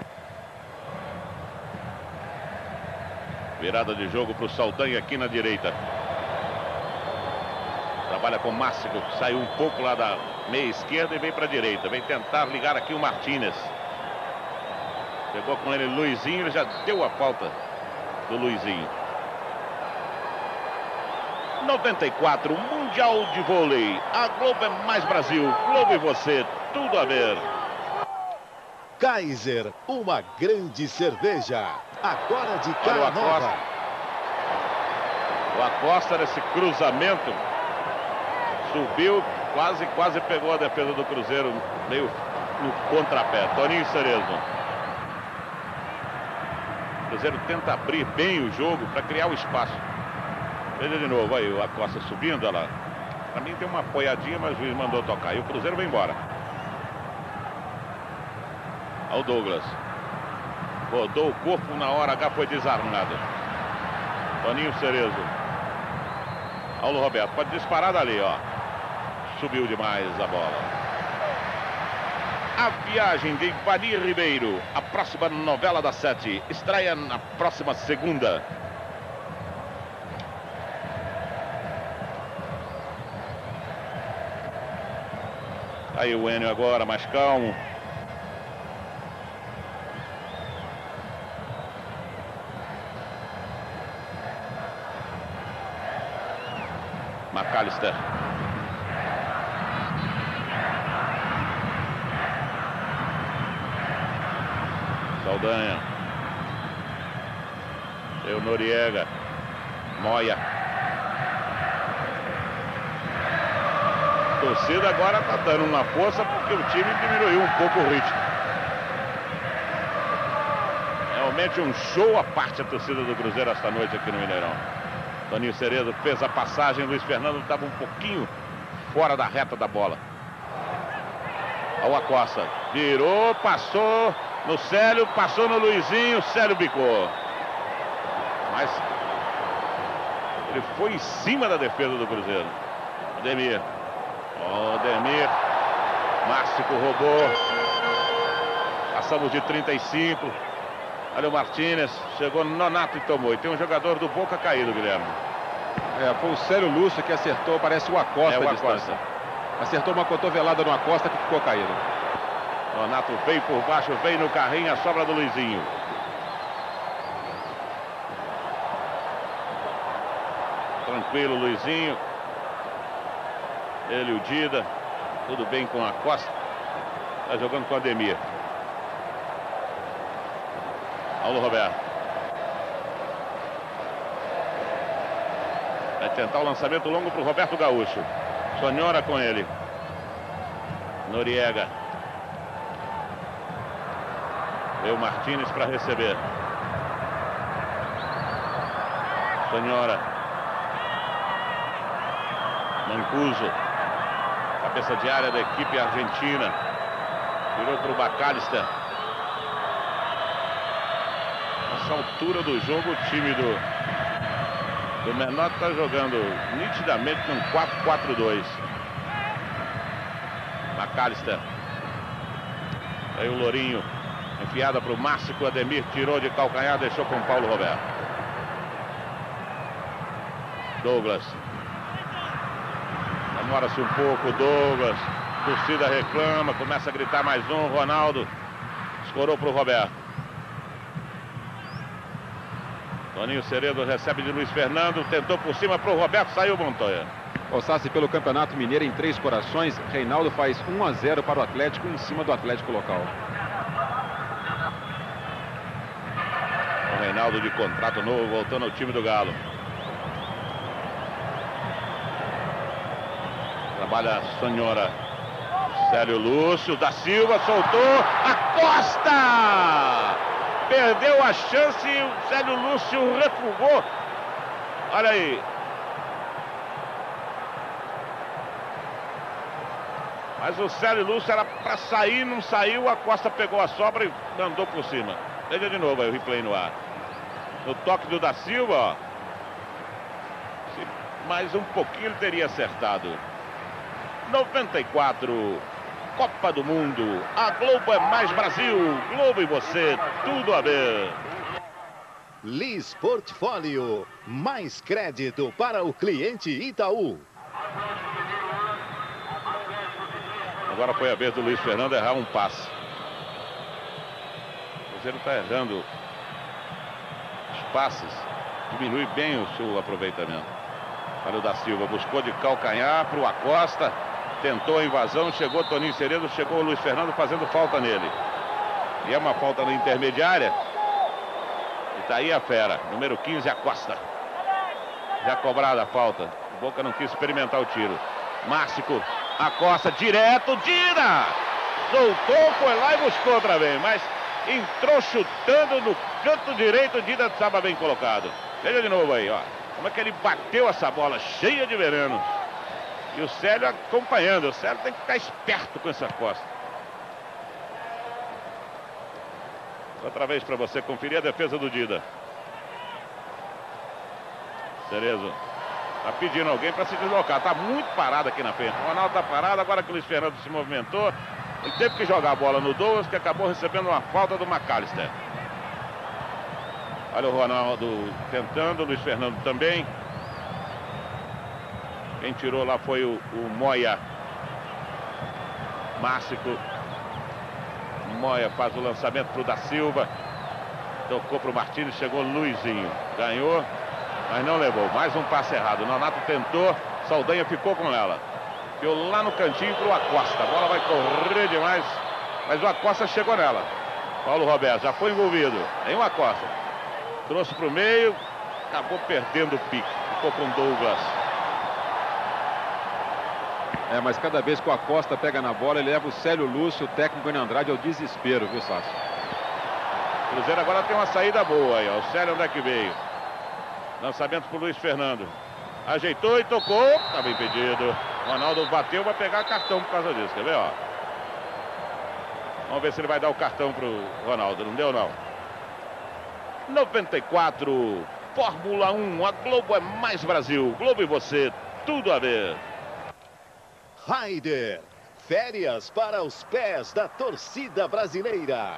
Virada de jogo para o Saldanha aqui na direita. Trabalha com o Márcico, saiu um pouco lá da meia esquerda e vem para a direita. Vem tentar ligar aqui o Martínez. Pegou com ele Luizinho, ele já deu a falta do Luizinho. noventa e quatro, Mundial de Vôlei. A Globo é mais Brasil. Globo e você, tudo a ver. Kaiser, uma grande cerveja. Agora de Olha o cara Acosta. nova. O Acosta nesse cruzamento. Subiu, quase, quase pegou a defesa do Cruzeiro. Meio no contrapé. Toninho Cerezo. O Cruzeiro tenta abrir bem o jogo para criar o espaço. Veja de novo aí o Acosta subindo, olha lá. Para mim tem uma apoiadinha, mas o juiz mandou tocar. E o Cruzeiro vai embora. Olha o Douglas. Rodou o corpo, na hora H foi desarmado. Toninho Cerezo. Olha o Roberto, pode disparar dali, ó. Subiu demais a bola. A Viagem de Ivani Ribeiro, a próxima novela da Sete, estreia na próxima segunda. Aí o Enio agora, mais calmo. McAllister. Saldanha. Eu Noriega. Moya. A torcida agora está dando uma força porque o time diminuiu um pouco o ritmo. Realmente um show à parte a torcida do Cruzeiro esta noite aqui no Mineirão. Toninho Cerezo fez a passagem, Luiz Fernando estava um pouquinho fora da reta da bola. Olha o Acosta, virou, passou no Célio, passou no Luizinho, Célio bicou. Mas ele foi em cima da defesa do Cruzeiro. Ademir. Ó, Ademir. Márcico roubou. Passamos de trinta e cinco. Olha o Martínez, chegou no Nonato e tomou. E tem um jogador do Boca caído, Guilherme. É, foi o Célio Lúcio que acertou, parece o Acosta. É o a Acosta. Distância. Acertou uma cotovelada no Acosta que ficou caído. Nonato veio por baixo, veio no carrinho, a sobra do Luizinho. Tranquilo, Luizinho. Ele e o Dida. Tudo bem com a Costa. Está jogando com o Ademir. Paulo Roberto. Vai tentar o lançamento longo para o Roberto Gaúcho. Sonhora com ele. Noriega. Veio Martínez para receber. Sonhora. Mancuso. Cabeça de área da equipe argentina. Virou para o McAllister. Nessa altura do jogo, o time do, do Menor está jogando nitidamente com quatro quatro dois. McAllister. Aí o Lourinho. Enfiada para o Márcio. O Ademir tirou de calcanhar, deixou com o Paulo Roberto. Douglas. Demora-se um pouco, Douglas. Torcida reclama, começa a gritar mais um. Ronaldo escorou para o Roberto. Toninho Cerezo recebe de Luiz Fernando, tentou por cima para o Roberto, saiu Montoya. O Sassi pelo Campeonato Mineiro em Três Corações, Reinaldo faz um a zero para o Atlético em cima do Atlético local. O Reinaldo de contrato novo, voltando ao time do Galo. Trabalha a Sonhora. Célio Lúcio da Silva, soltou. A Costa! Perdeu a chance e o Célio Lúcio refugou. Olha aí. Mas o Célio Lúcio era para sair, não saiu. A Costa pegou a sobra e mandou por cima. Veja de novo aí o replay no ar. No toque do da Silva, ó. Se mais um pouquinho ele teria acertado. noventa e quatro. Copa do Mundo. A Globo é mais Brasil. Globo e você, tudo a ver. Lis Portfólio. Mais crédito para o cliente Itaú. Agora foi a vez do Luiz Fernando errar um passe. O Cruzeiro está errando os passes. Diminui bem o seu aproveitamento. Olha o da Silva, buscou de calcanhar para o Acosta. Tentou a invasão, chegou Toninho Cerezo, chegou o Luiz Fernando fazendo falta nele. E é uma falta na intermediária. E tá aí a fera, número quinze, Acosta. Já cobrada a falta. O Boca não quis experimentar o tiro. Márcico, Acosta, direto, Dida! Soltou, foi lá e buscou outra vez, mas entrou chutando no canto direito, Dida estava bem colocado. Veja de novo aí, ó. Como é que ele bateu essa bola cheia de veneno. E o Célio acompanhando. O Célio tem que ficar esperto com essa Costa. Outra vez para você conferir a defesa do Dida. Cerezo. Tá pedindo alguém para se deslocar. Tá muito parado aqui na frente. O Ronaldo tá parado. Agora que o Luiz Fernando se movimentou. Ele teve que jogar a bola no Douglas, que acabou recebendo uma falta do McAllister. Olha o Ronaldo tentando, o Luiz Fernando também. Quem tirou lá foi o, o Moya. Márcico. Moya faz o lançamento para o da Silva. Tocou para o Martínez, chegou Luizinho. Ganhou, mas não levou. Mais um passe errado. O Nonato tentou, Saldanha ficou com ela. Ficou lá no cantinho para o Acosta. A bola vai correr demais, mas o Acosta chegou nela. Paulo Roberto já foi envolvido. Em o Acosta. Trouxe para o meio, acabou perdendo o pique. Ficou com Douglas. É, mas cada vez que o Acosta pega na bola, ele leva o Célio Lúcio, o técnico Enio Andrade, ao desespero, viu, Sácio? O Cruzeiro agora tem uma saída boa aí, ó. O Célio onde é que veio? Lançamento pro Luiz Fernando. Ajeitou e tocou. Estava impedido. O Ronaldo bateu, vai pegar cartão por causa disso, quer ver, ó? Vamos ver se ele vai dar o cartão pro Ronaldo. Não deu, não. noventa e quatro, Fórmula um, a Globo é mais Brasil. Globo e você, tudo a ver. Raider, férias para os pés da torcida brasileira.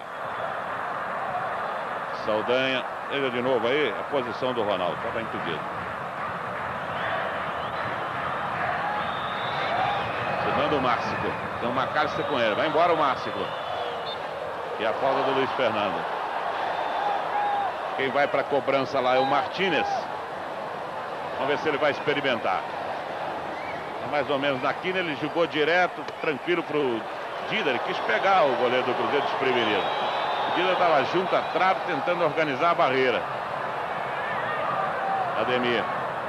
Saldanha, ele de novo aí, a posição do Ronaldo, estava impedido. Manda o Márcico, tem um McAllister com ele, vai embora o Márcico. E a falta do Luiz Fernando. Quem vai para a cobrança lá é o Martínez. Vamos ver se ele vai experimentar. Mais ou menos na quina, ele jogou direto, tranquilo para o Dida. Ele quis pegar o goleiro do Cruzeiro desprevenido. O Dida estava junto à trave, tentando organizar a barreira. Ademir.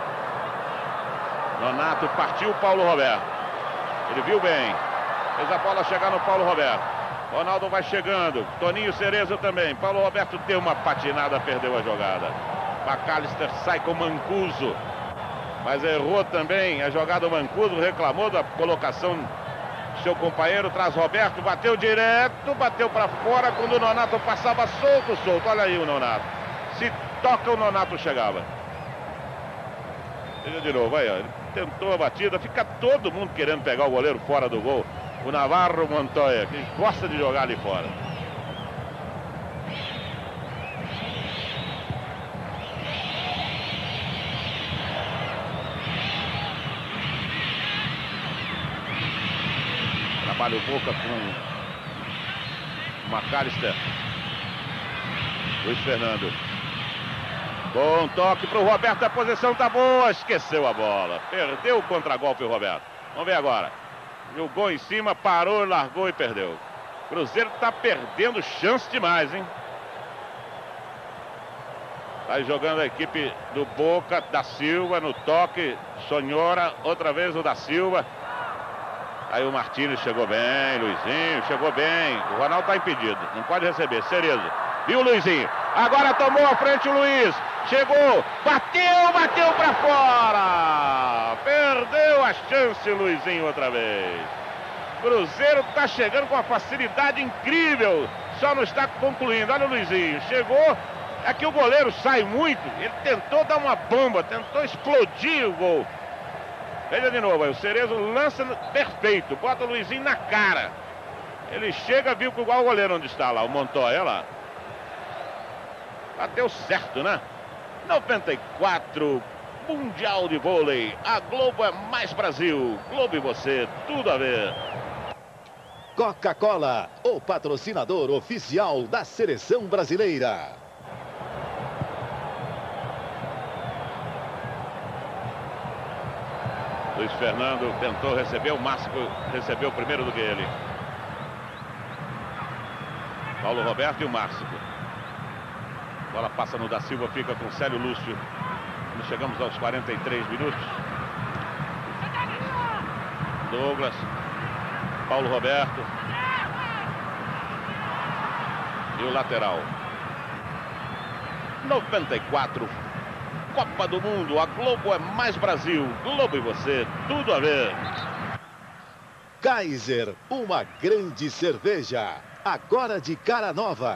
Nonato partiu, Paulo Roberto. Ele viu bem. Fez a bola chegar no Paulo Roberto. Ronaldo vai chegando. Toninho Cerezo também. Paulo Roberto deu uma patinada, perdeu a jogada. McAllister sai com Mancuso. Mas errou também a jogada do Mancuso, reclamou da colocação do seu companheiro, traz Roberto, bateu direto, bateu para fora, quando o Nonato passava solto, solto, olha aí o Nonato. Se toca, o Nonato chegava. Veja de novo, aí ó, ele tentou a batida, fica todo mundo querendo pegar o goleiro fora do gol. O Navarro Montoya, que gosta de jogar ali fora. Trabalha o Boca com o McAllister. Luiz Fernando. Bom toque para o Roberto, a posição tá boa, esqueceu a bola. Perdeu o contragolpe o Roberto. Vamos ver agora. Jogou em cima, parou, largou e perdeu. Cruzeiro tá perdendo chance demais, hein? Tá jogando a equipe do Boca, da Silva, no toque. Sonhora, outra vez o da Silva. Aí o Martínez chegou bem, Luizinho chegou bem. O Ronaldo tá impedido, não pode receber. Cerezo, viu o Luizinho? Agora tomou a frente o Luiz. Chegou, bateu, bateu pra fora. Perdeu a chance, Luizinho, outra vez. Cruzeiro tá chegando com uma facilidade incrível. Só não está concluindo. Olha o Luizinho, chegou. Aqui o goleiro sai muito. Ele tentou dar uma bomba, tentou explodir o gol. Veja de novo, aí o Cerezo lança perfeito, bota o Luizinho na cara. Ele chega, viu que igual o goleiro onde está lá, o Montoya, olha lá. Bateu certo, né? noventa e quatro, Mundial de Vôlei. A Globo é mais Brasil. Globo e você, tudo a ver. Coca-Cola, o patrocinador oficial da seleção brasileira. Luiz Fernando tentou receber, o Márcico recebeu primeiro do que ele. Paulo Roberto e o Márcico. Bola passa no da Silva, fica com Célio Lúcio. Nós chegamos aos quarenta e três minutos. Douglas. Paulo Roberto. E o lateral. noventa e quatro. Copa do Mundo, a Globo é mais Brasil. Globo e você, tudo a ver. Kaiser, uma grande cerveja. Agora de cara nova.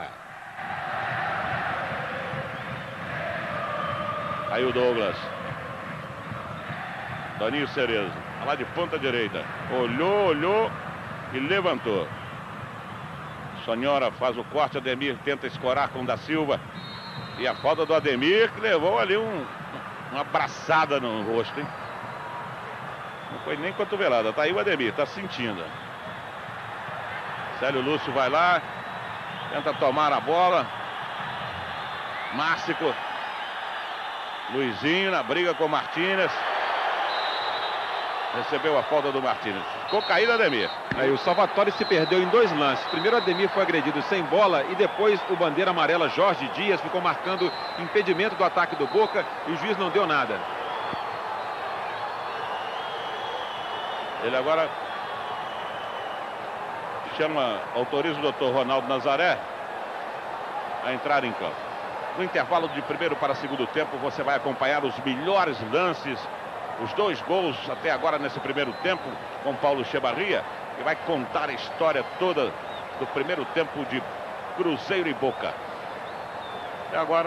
Aí o Douglas. Toninho Cerezo, lá de ponta direita. Olhou, olhou e levantou. Sonhora faz o corte, Ademir tenta escorar com o da Silva. E a falta do Ademir, que levou ali um, uma abraçada no rosto, hein? Não foi nem cotovelada, tá aí o Ademir, tá sentindo. Célio Lúcio vai lá, tenta tomar a bola. Márcico. Luizinho na briga com o Martínez. Recebeu a falta do Martínez. Ficou caído Ademir. Aí o Salvatore se perdeu em dois lances. Primeiro o Ademir foi agredido sem bola e depois o bandeira amarela Jorge Dias ficou marcando impedimento do ataque do Boca e o juiz não deu nada. Ele agora chama, autoriza o doutor Ronaldo Nazaré a entrar em campo. No intervalo de primeiro para segundo tempo, você vai acompanhar os melhores lances, os dois gols até agora nesse primeiro tempo, com Paulo Echevarria, que vai contar a história toda do primeiro tempo de Cruzeiro e Boca. E agora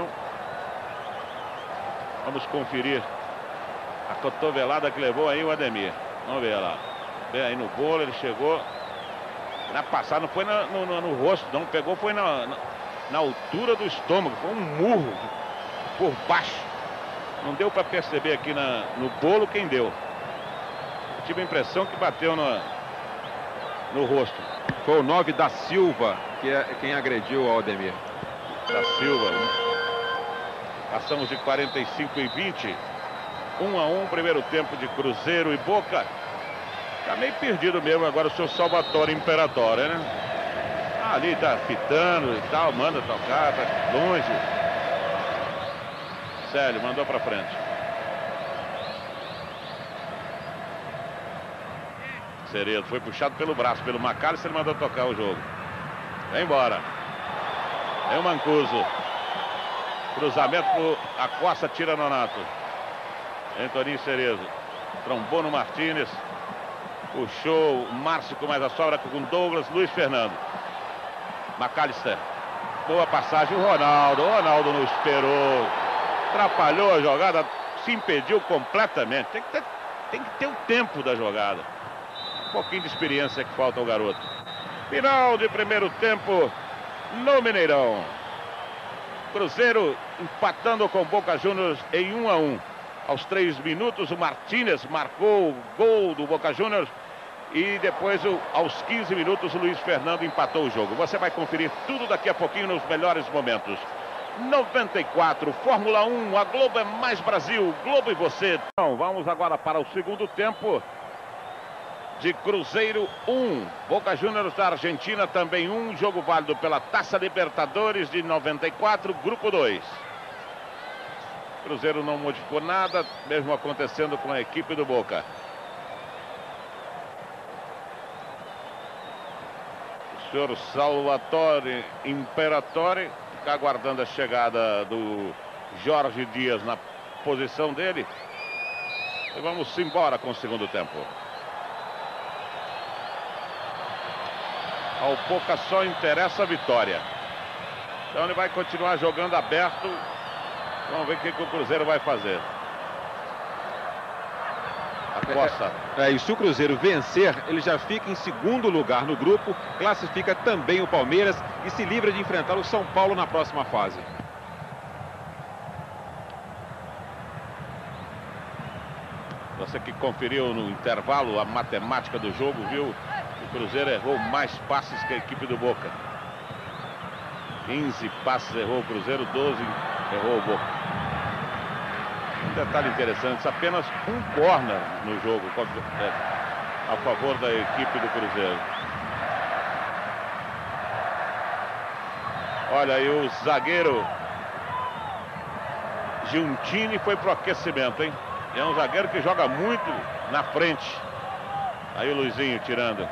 vamos conferir a cotovelada que levou aí o Ademir. Vamos ver lá. Vem aí no bolo, ele chegou. Na passada, não foi na, no, no, no rosto, não. Pegou, foi na, na, na altura do estômago. Foi um murro por baixo. Não deu para perceber aqui na, no bolo quem deu. Eu tive a impressão que bateu no, no rosto. Foi o nove da Silva, que é quem agrediu ao Ademir. Da Silva. Passamos de quarenta e cinco e vinte. um a um, primeiro tempo de Cruzeiro e Boca. Tá meio perdido mesmo agora o seu Salvatore Imperatore, né? Ah, ali tá pitando e tal, manda tocar, tá longe. Célio mandou pra frente. Cerezo foi puxado pelo braço, pelo Macalester, ele mandou tocar o jogo. Vem embora. É o Mancuso. Cruzamento pro Acosta, tira Nonato. Antoninho Cerezo. Trombou no Martínez. Puxou o Márcio com mais a sobra com Douglas, Luiz Fernando. Macalester. Boa passagem, o Ronaldo. O Ronaldo não esperou. Atrapalhou a jogada, se impediu completamente. Tem que ter, tem que ter o tempo da jogada. Um pouquinho de experiência que falta ao garoto. Final de primeiro tempo no Mineirão. Cruzeiro empatando com Boca Juniors em um a um. Aos três minutos, o Martínez marcou o gol do Boca Juniors. E depois, aos quinze minutos, o Luiz Fernando empatou o jogo. Você vai conferir tudo daqui a pouquinho nos melhores momentos. noventa e quatro, Fórmula um, a Globo é mais Brasil, Globo e você. Então, vamos agora para o segundo tempo de Cruzeiro um. Boca Juniors da Argentina também um. Jogo válido pela Taça Libertadores de noventa e quatro, Grupo dois. Cruzeiro não modificou nada, mesmo acontecendo com a equipe do Boca. O senhor Salvatore Imperatore está aguardando a chegada do Jorge Dias na posição dele. E vamos embora com o segundo tempo. Ao Boca só interessa a vitória. Então ele vai continuar jogando aberto. Vamos ver o que, que o Cruzeiro vai fazer. A Costa. É, é, e se o Cruzeiro vencer, ele já fica em segundo lugar no grupo, classifica também o Palmeiras e se livra de enfrentar o São Paulo na próxima fase. Você que conferiu no intervalo a matemática do jogo, viu? O Cruzeiro errou mais passes que a equipe do Boca. quinze passes errou o Cruzeiro, doze errou o Boca. Um detalhe interessante, apenas um corner no jogo é, a favor da equipe do Cruzeiro. Olha aí o zagueiro Giuntini foi pro aquecimento, hein? É um zagueiro que joga muito na frente. Aí o Luizinho tirando.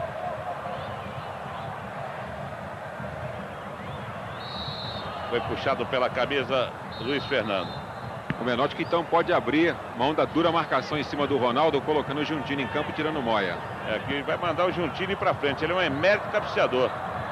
Foi puxado pela camisa Luiz Fernando. O Menotti que então pode abrir mão da dura marcação em cima do Ronaldo, colocando o Giuntini em campo e tirando o Moya. É, que vai mandar o Giuntini para frente. Ele é um emérito cabeceador.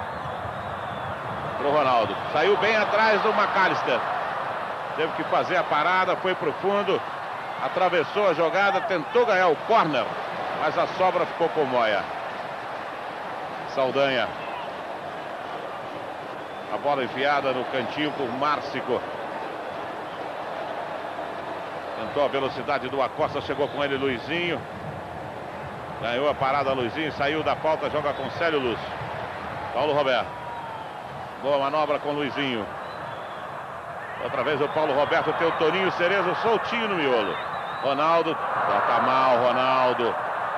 Pro Ronaldo. Saiu bem atrás do Macalester. Teve que fazer a parada, foi pro fundo. Atravessou a jogada, tentou ganhar o corner. Mas a sobra ficou com o Moya. Saldanha. A bola enfiada no cantinho por Márcico. Tentou a velocidade do Acosta, chegou com ele Luizinho. Ganhou a parada Luizinho, saiu da falta, joga com Célio Lúcio. Paulo Roberto. Boa manobra com Luizinho. Outra vez o Paulo Roberto, tem o Toninho Cerezo soltinho no miolo. Ronaldo, toca mal Ronaldo.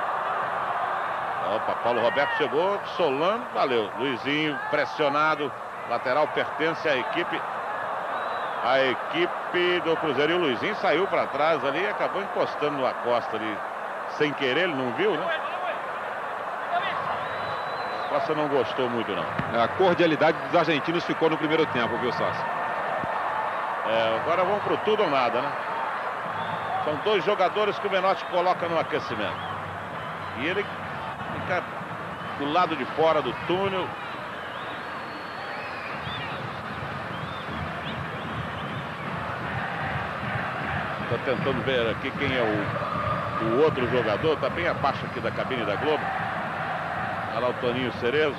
Opa, Paulo Roberto chegou, Solano, valeu. Luizinho pressionado, lateral pertence à equipe. A equipe do Cruzeiro. E o Luizinho saiu para trás ali e acabou encostando no Acosta ali. Sem querer, ele não viu, né? Acosta não gostou muito, não. A cordialidade dos argentinos ficou no primeiro tempo, viu, Sassi? É, agora vamos pro tudo ou nada, né? São dois jogadores que o Menotti coloca no aquecimento. E ele fica do lado de fora do túnel. Estou tentando ver aqui quem é o, o outro jogador. Está bem abaixo aqui da cabine da Globo. Olha lá o Toninho Cerezo.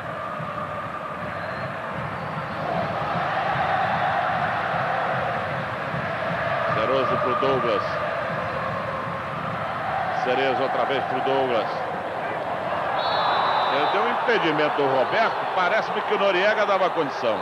Cerezo para o Douglas. Cerezo outra vez para o Douglas. Ele deu um impedimento do Roberto. Parece-me que o Noriega dava condição.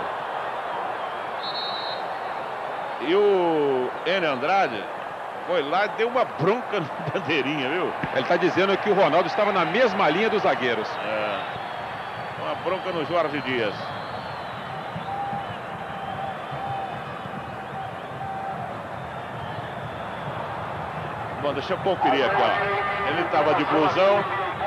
E o Enio Andrade foi lá e deu uma bronca no bandeirinha, viu? Ele está dizendo que o Ronaldo estava na mesma linha dos zagueiros. É, uma bronca no Jorge Dias. Bom, deixa eu conferir aqui, ó. Ele estava de blusão.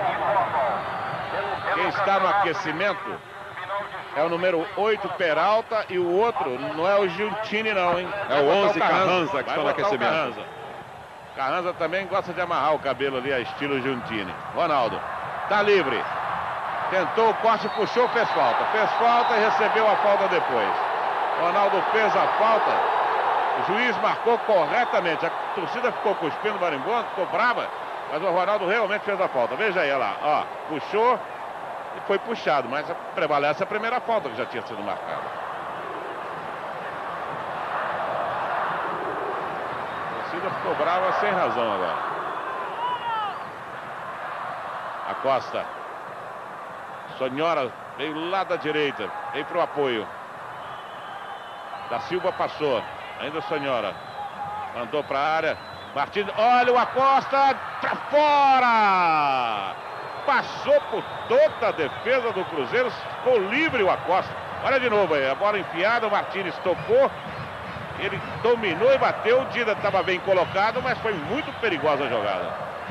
Quem está no aquecimento é o número oito, Peralta, e o outro não é o Giuntini, não, hein? É o onze, Carranza, que está no aquecimento. Carranza. Carranza também gosta de amarrar o cabelo ali a estilo Giuntini. Ronaldo, tá livre. Tentou o corte, puxou, fez falta. Fez falta e recebeu a falta depois. Ronaldo fez a falta. O juiz marcou corretamente. A torcida ficou cuspindo o marimbondo, ficou brava. Mas o Ronaldo realmente fez a falta. Veja aí, olha lá. Ó, puxou. E foi puxado, mas prevalece a primeira falta que já tinha sido marcada. A torcida ficou brava sem razão agora. Acosta. Sonhora veio lá da direita, veio para o apoio. Da Silva passou, ainda o Sonhora. Mandou para a área. Martins, olha o Acosta para fora! Passou por toda a defesa do Cruzeiro, ficou livre o Acosta. Olha de novo aí, a bola enfiada, o Martins tocou, ele dominou e bateu. O Dida estava bem colocado, mas foi muito perigosa a jogada.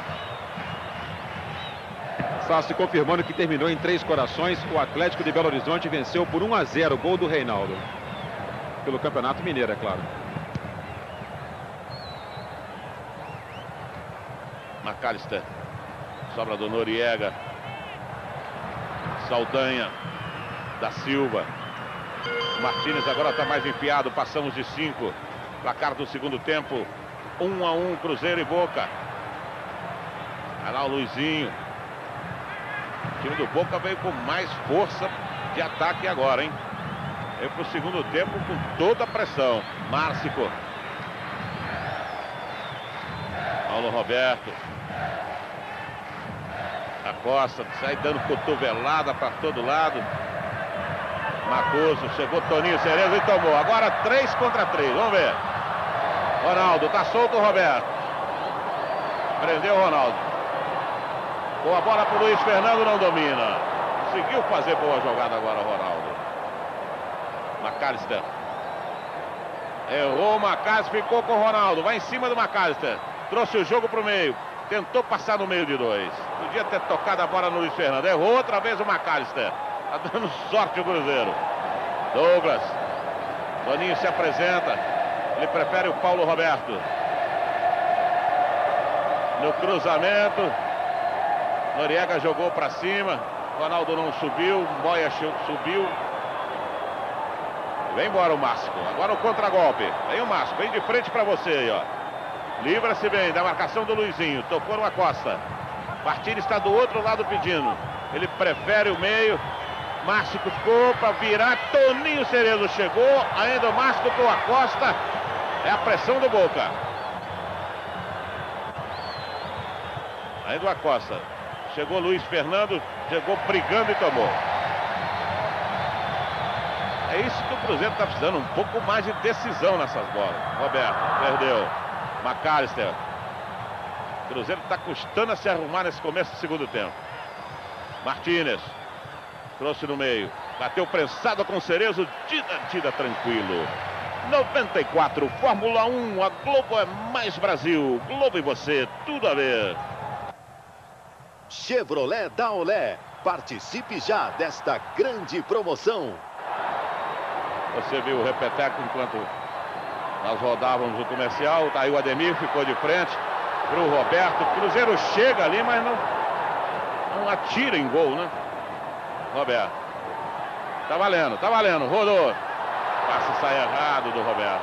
Sassi confirmando que terminou em Três Corações. O Atlético de Belo Horizonte venceu por um a zero, gol do Reinaldo. Pelo Campeonato Mineiro, é claro. McAllister. Sobra do Noriega. Saldanha. Da Silva. Martínez agora está mais enfiado. Passamos de cinco. Placar do segundo tempo. Um a um, Cruzeiro e Boca. Vai lá o Luizinho. O time do Boca veio com mais força de ataque agora, hein? Veio para o segundo tempo com toda a pressão. Márcico. Paulo Roberto. Acosta, sai dando cotovelada para todo lado. Macoso, chegou Toninho Cerezo e tomou. Agora três contra três, vamos ver. Ronaldo, tá solto o Roberto. Prendeu o Ronaldo. Boa bola pro Luiz Fernando, não domina. Conseguiu fazer boa jogada agora o Ronaldo. McAllister. Errou o McAllister, ficou com o Ronaldo. Vai em cima do McAllister. Trouxe o jogo pro meio. Tentou passar no meio de dois. Podia ter tocado a bola no Luiz Fernando. Errou outra vez o McAllister. Tá dando sorte o Cruzeiro. Douglas. Toninho se apresenta. Ele prefere o Paulo Roberto. No cruzamento. Noriega jogou para cima. Ronaldo não subiu. Moya subiu. Vem embora o Márcio. Agora o contragolpe. Vem o Márcio. Vem de frente para você aí, ó. Livra-se bem da marcação do Luizinho. Tocou no Acosta. Martins está do outro lado pedindo. Ele prefere o meio. Márcio ficou para virar. Toninho Cerezo chegou. Ainda o Márcio com a Costa. É a pressão do Boca. Ainda o Acosta. Chegou Luiz Fernando. Chegou brigando e tomou. É isso que o Cruzeiro está precisando. Um pouco mais de decisão nessas bolas. Roberto perdeu. McAllister. O Cruzeiro está custando a se arrumar nesse começo do segundo tempo. Martínez. Trouxe no meio. Bateu prensado com o Cerezo. Tira, tira tranquilo. noventa e quatro, Fórmula um. A Globo é mais Brasil. Globo e você, tudo a ver. Chevrolet da Olé. Participe já desta grande promoção. Você viu o repeteco enquanto nós rodávamos o comercial. Tá aí o Ademir, ficou de frente para o Roberto. O Cruzeiro chega ali, mas não, não atira em gol, né? Roberto. Tá valendo, tá valendo. Rodou. Passe sai errado do Roberto.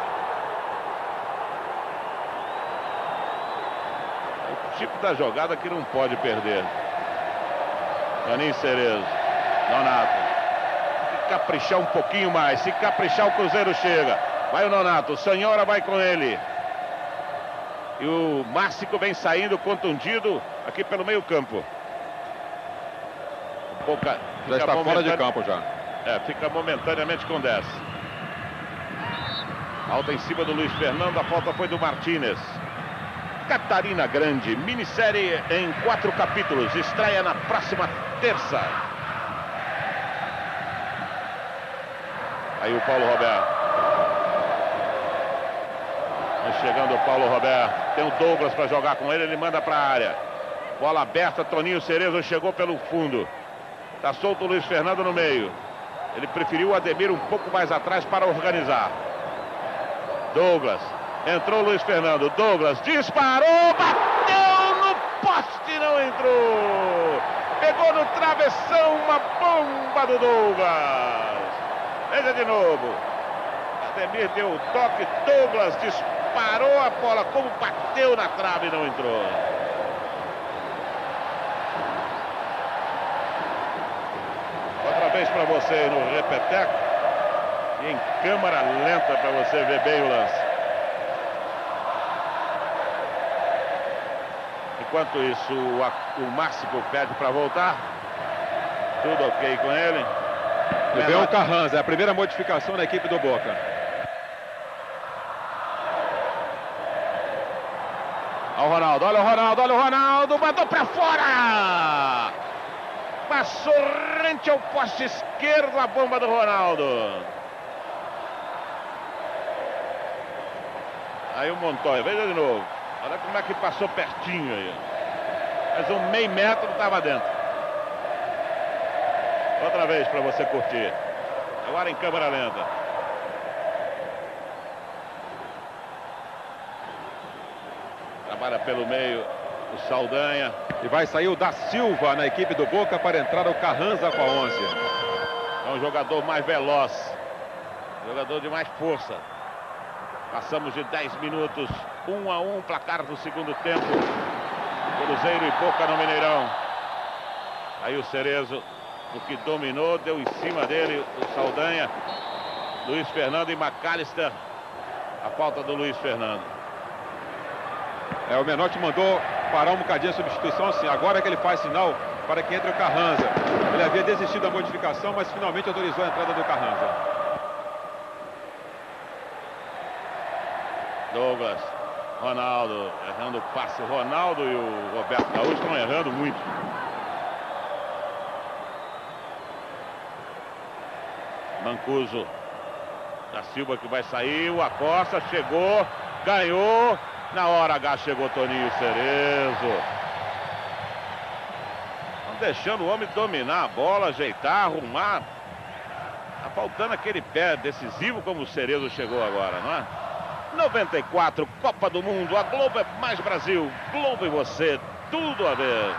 É o tipo da jogada que não pode perder. Toninho Cerezo. Nonato. Caprichar um pouquinho mais. Se caprichar, o Cruzeiro chega. Vai o Nonato. O Senhora vai com ele. E o Márcio vem saindo contundido aqui pelo meio campo. Boca já está fora de campo já. É, fica momentaneamente com dez. Alta em cima do Luiz Fernando. A falta foi do Martínez. Catarina Grande. Minissérie em quatro capítulos. Estreia na próxima terça. Aí o Paulo Roberto. Vai chegando o Paulo Roberto. Tem o Douglas para jogar com ele. Ele manda para a área. Bola aberta. Toninho Cerezo chegou pelo fundo. Tá solto o Luiz Fernando no meio. Ele preferiu o Ademir um pouco mais atrás para organizar. Douglas. Entrou o Luiz Fernando. Douglas disparou. Bateu no poste e não entrou. Pegou no travessão. Uma bomba do Douglas. Veja de novo. Ademir deu o toque. Douglas disparou a bola. Como bateu na trave e não entrou. Outra vez para você no repeteco. E em câmera lenta para você ver bem o lance. Enquanto isso, o, o Márcio pede para voltar. Tudo ok com ele. E vem o Carranza, é a primeira modificação na equipe do Boca. Olha o Ronaldo, olha o Ronaldo, olha o Ronaldo. Mandou para fora. Passou rente ao poste esquerdo a bomba do Ronaldo. Aí o Montoya, veja de novo. Olha como é que passou pertinho aí. Mas um meio metro estava dentro. Outra vez para você curtir. Agora em câmera lenta. Trabalha pelo meio o Saldanha. E vai sair o da Silva na equipe do Boca para entrar o Carranza com a onze. É um jogador mais veloz. Jogador de mais força. Passamos de dez minutos. Um a um, placar do segundo tempo. Cruzeiro e Boca no Mineirão. Aí o Cerezo, o que dominou, deu em cima dele o Saldanha. Luiz Fernando e McAllister. A falta do Luiz Fernando. É, o Menotti mandou parar um bocadinho a substituição assim. Agora é que ele faz sinal para que entre o Carranza. Ele havia desistido da modificação, mas finalmente autorizou a entrada do Carranza. Douglas, Ronaldo errando o passe. O Ronaldo e o Roberto Gaúcho estão errando muito. Mancuso. Da Silva que vai sair. O Acosta chegou, ganhou. Na hora H chegou Toninho Cerezo. Estão deixando o homem dominar a bola, ajeitar, arrumar. Tá faltando aquele pé decisivo como o Cerezo chegou agora, não é? noventa e quatro, Copa do Mundo. A Globo é mais Brasil. Globo e você, tudo a ver.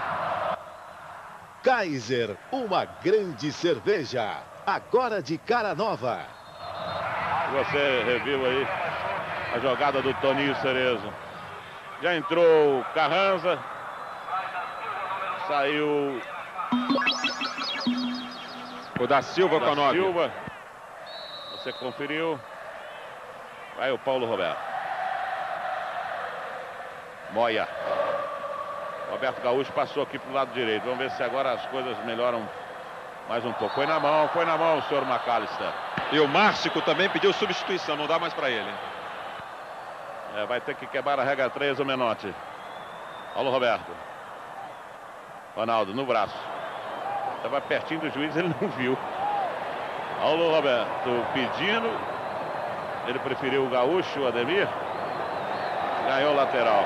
Kaiser, uma grande cerveja. Agora de cara nova. Você reviu aí a jogada do Toninho Cerezo. Já entrou o Carranza. Saiu O da Silva com a nove. Silva. Você conferiu. Vai o Paulo Roberto. Moia. Roberto Gaúcho passou aqui pro lado direito. Vamos ver se agora as coisas melhoram mais um pouco. Foi na mão, foi na mão o senhor McAllister. E o Márcico também pediu substituição, não dá mais para ele. É, vai ter que quebrar a regra três o Menotti. Paulo Roberto. Ronaldo no braço. Estava pertinho do juiz, ele não viu. Paulo Roberto pedindo. Ele preferiu o Gaúcho, o Ademir. Ganhou o lateral.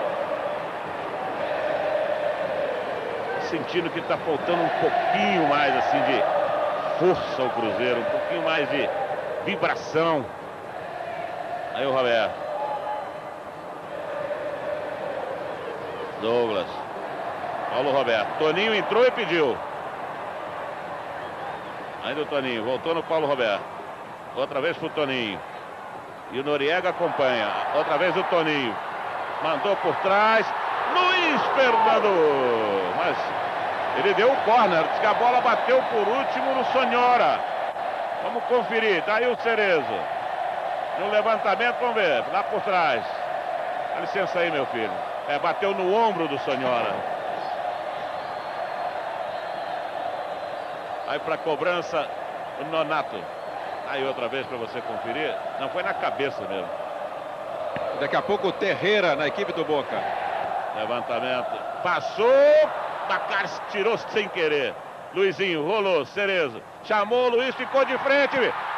Sentindo que está faltando um pouquinho mais assim de força ao Cruzeiro. Um pouquinho mais de vibração. Aí o Roberto. Douglas. Paulo Roberto. Toninho entrou e pediu. Ainda o Toninho. Voltou no Paulo Roberto. Outra vez pro Toninho. E o Noriega acompanha. Outra vez o Toninho. Mandou por trás. Luiz Fernando. Mas ele deu o corner. Diz que a bola bateu por último no Sonhora. Vamos conferir. Tá aí o Cerezo. No levantamento, vamos ver. Lá por trás. Dá licença aí, meu filho. É, bateu no ombro do Sonhora. Aí para cobrança o Nonato. Aí outra vez para você conferir. Não, foi na cabeça mesmo. Daqui a pouco o Terreira na equipe do Boca. Levantamento. Passou. Bacares tirou sem querer. Luizinho rolou. Cerezo. Chamou o Luiz, ficou de frente.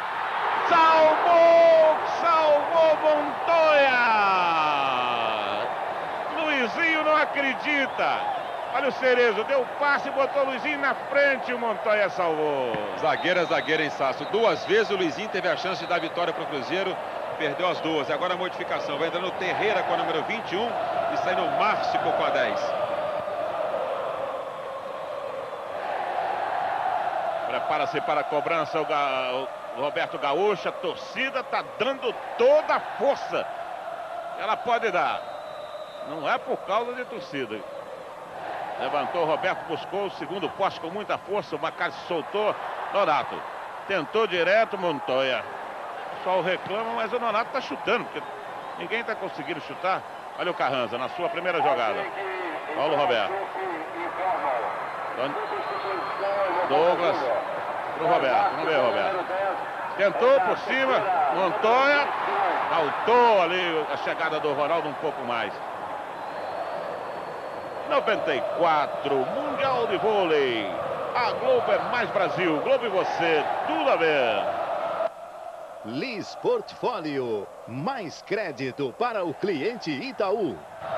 Salvou! Salvou Montoya! Luizinho não acredita. Olha o Cerezo, deu passe e botou o Luizinho na frente, o Montoya salvou. Zagueiro é zagueiro em Sasso. Duas vezes o Luizinho teve a chance de dar vitória para o Cruzeiro, perdeu as duas. Agora a modificação, vai entrando o Terreira com a número vinte e um e saindo o Márcico com a dez. Prepara-se para a cobrança o, Ga... o Roberto Gaúcho, a torcida está dando toda a força que ela pode dar. Não é por causa de torcida. Levantou, Roberto buscou o segundo poste com muita força. O Macari soltou. Nonato tentou direto, Montoya. Só o reclama, mas o Nonato está chutando, porque ninguém está conseguindo chutar. Olha o Carranza na sua primeira jogada. Paulo Roberto. Douglas pro Roberto. Vamos ver, Roberto. Tentou por cima. Montoya. Faltou ali a chegada do Ronaldo um pouco mais. noventa e quatro, Mundial de Vôlei. A Globo é mais Brasil. Globo e você, tudo a ver. Lis Portfólio, mais crédito para o cliente Itaú.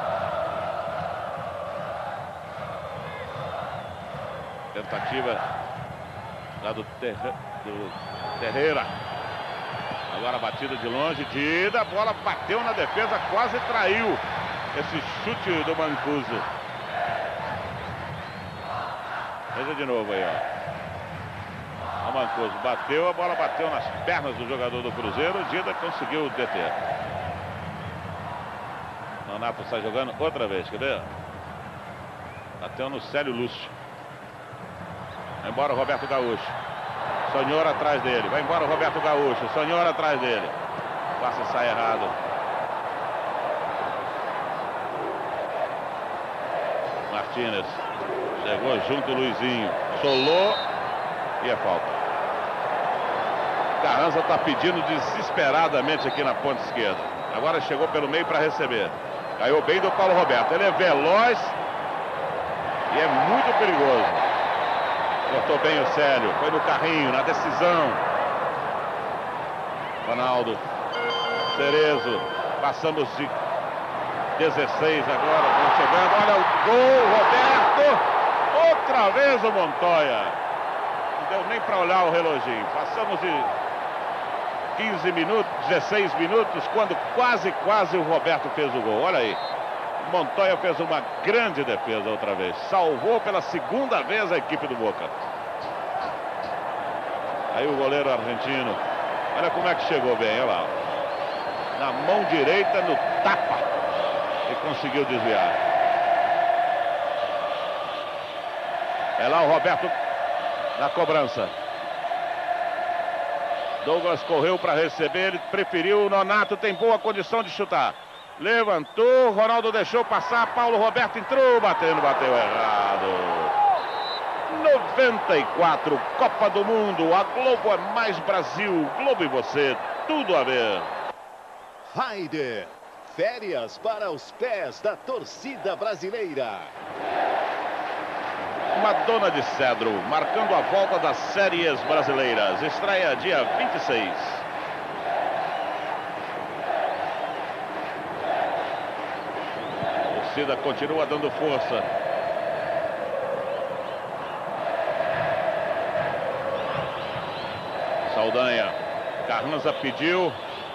Tentativa lá do, ter... do Terreira. Agora a batida de longe, Dida, a bola bateu na defesa, quase traiu esse chute do Mancuso. Veja de novo aí, ó. O Mancuso bateu, a bola bateu nas pernas do jogador do Cruzeiro. O Dida conseguiu deter. Nonato sai jogando outra vez, quer ver? Bateu no Célio Lúcio. Vai embora o Roberto Gaúcho. Sonhora atrás dele. Vai embora o Roberto Gaúcho. Sonhora atrás dele. O passe sai errado. Martínez. Chegou junto o Luizinho. Solou. E é falta. Carranza está pedindo desesperadamente aqui na ponta esquerda. Agora chegou pelo meio para receber. Caiu bem do Paulo Roberto. Ele é veloz. E é muito perigoso. Cortou bem o Célio. Foi no carrinho, na decisão. Ronaldo. Cerezo. Passamos de dezesseis agora. Vão chegando. Olha o gol, Roberto. Outra vez o Montoya. Não deu nem para olhar o reloginho. Passamos de quinze minutos, dezesseis minutos, quando quase, quase o Roberto fez o gol. Olha aí. Montoya fez uma grande defesa outra vez. Salvou pela segunda vez a equipe do Boca. Aí o goleiro argentino. Olha como é que chegou bem, olha lá. Na mão direita, no tapa. E conseguiu desviar. É lá o Roberto na cobrança. Douglas correu para receber, ele preferiu. O Nonato tem boa condição de chutar. Levantou, Ronaldo deixou passar, Paulo Roberto entrou, batendo, bateu errado. noventa e quatro, Copa do Mundo, a Globo é mais Brasil, Globo e você, tudo a ver. Raider, férias para os pés da torcida brasileira. Madonna de Cedro, marcando a volta das séries brasileiras, estreia dia vinte e seis. A torcida continua dando força. Saldanha, Carranza pediu,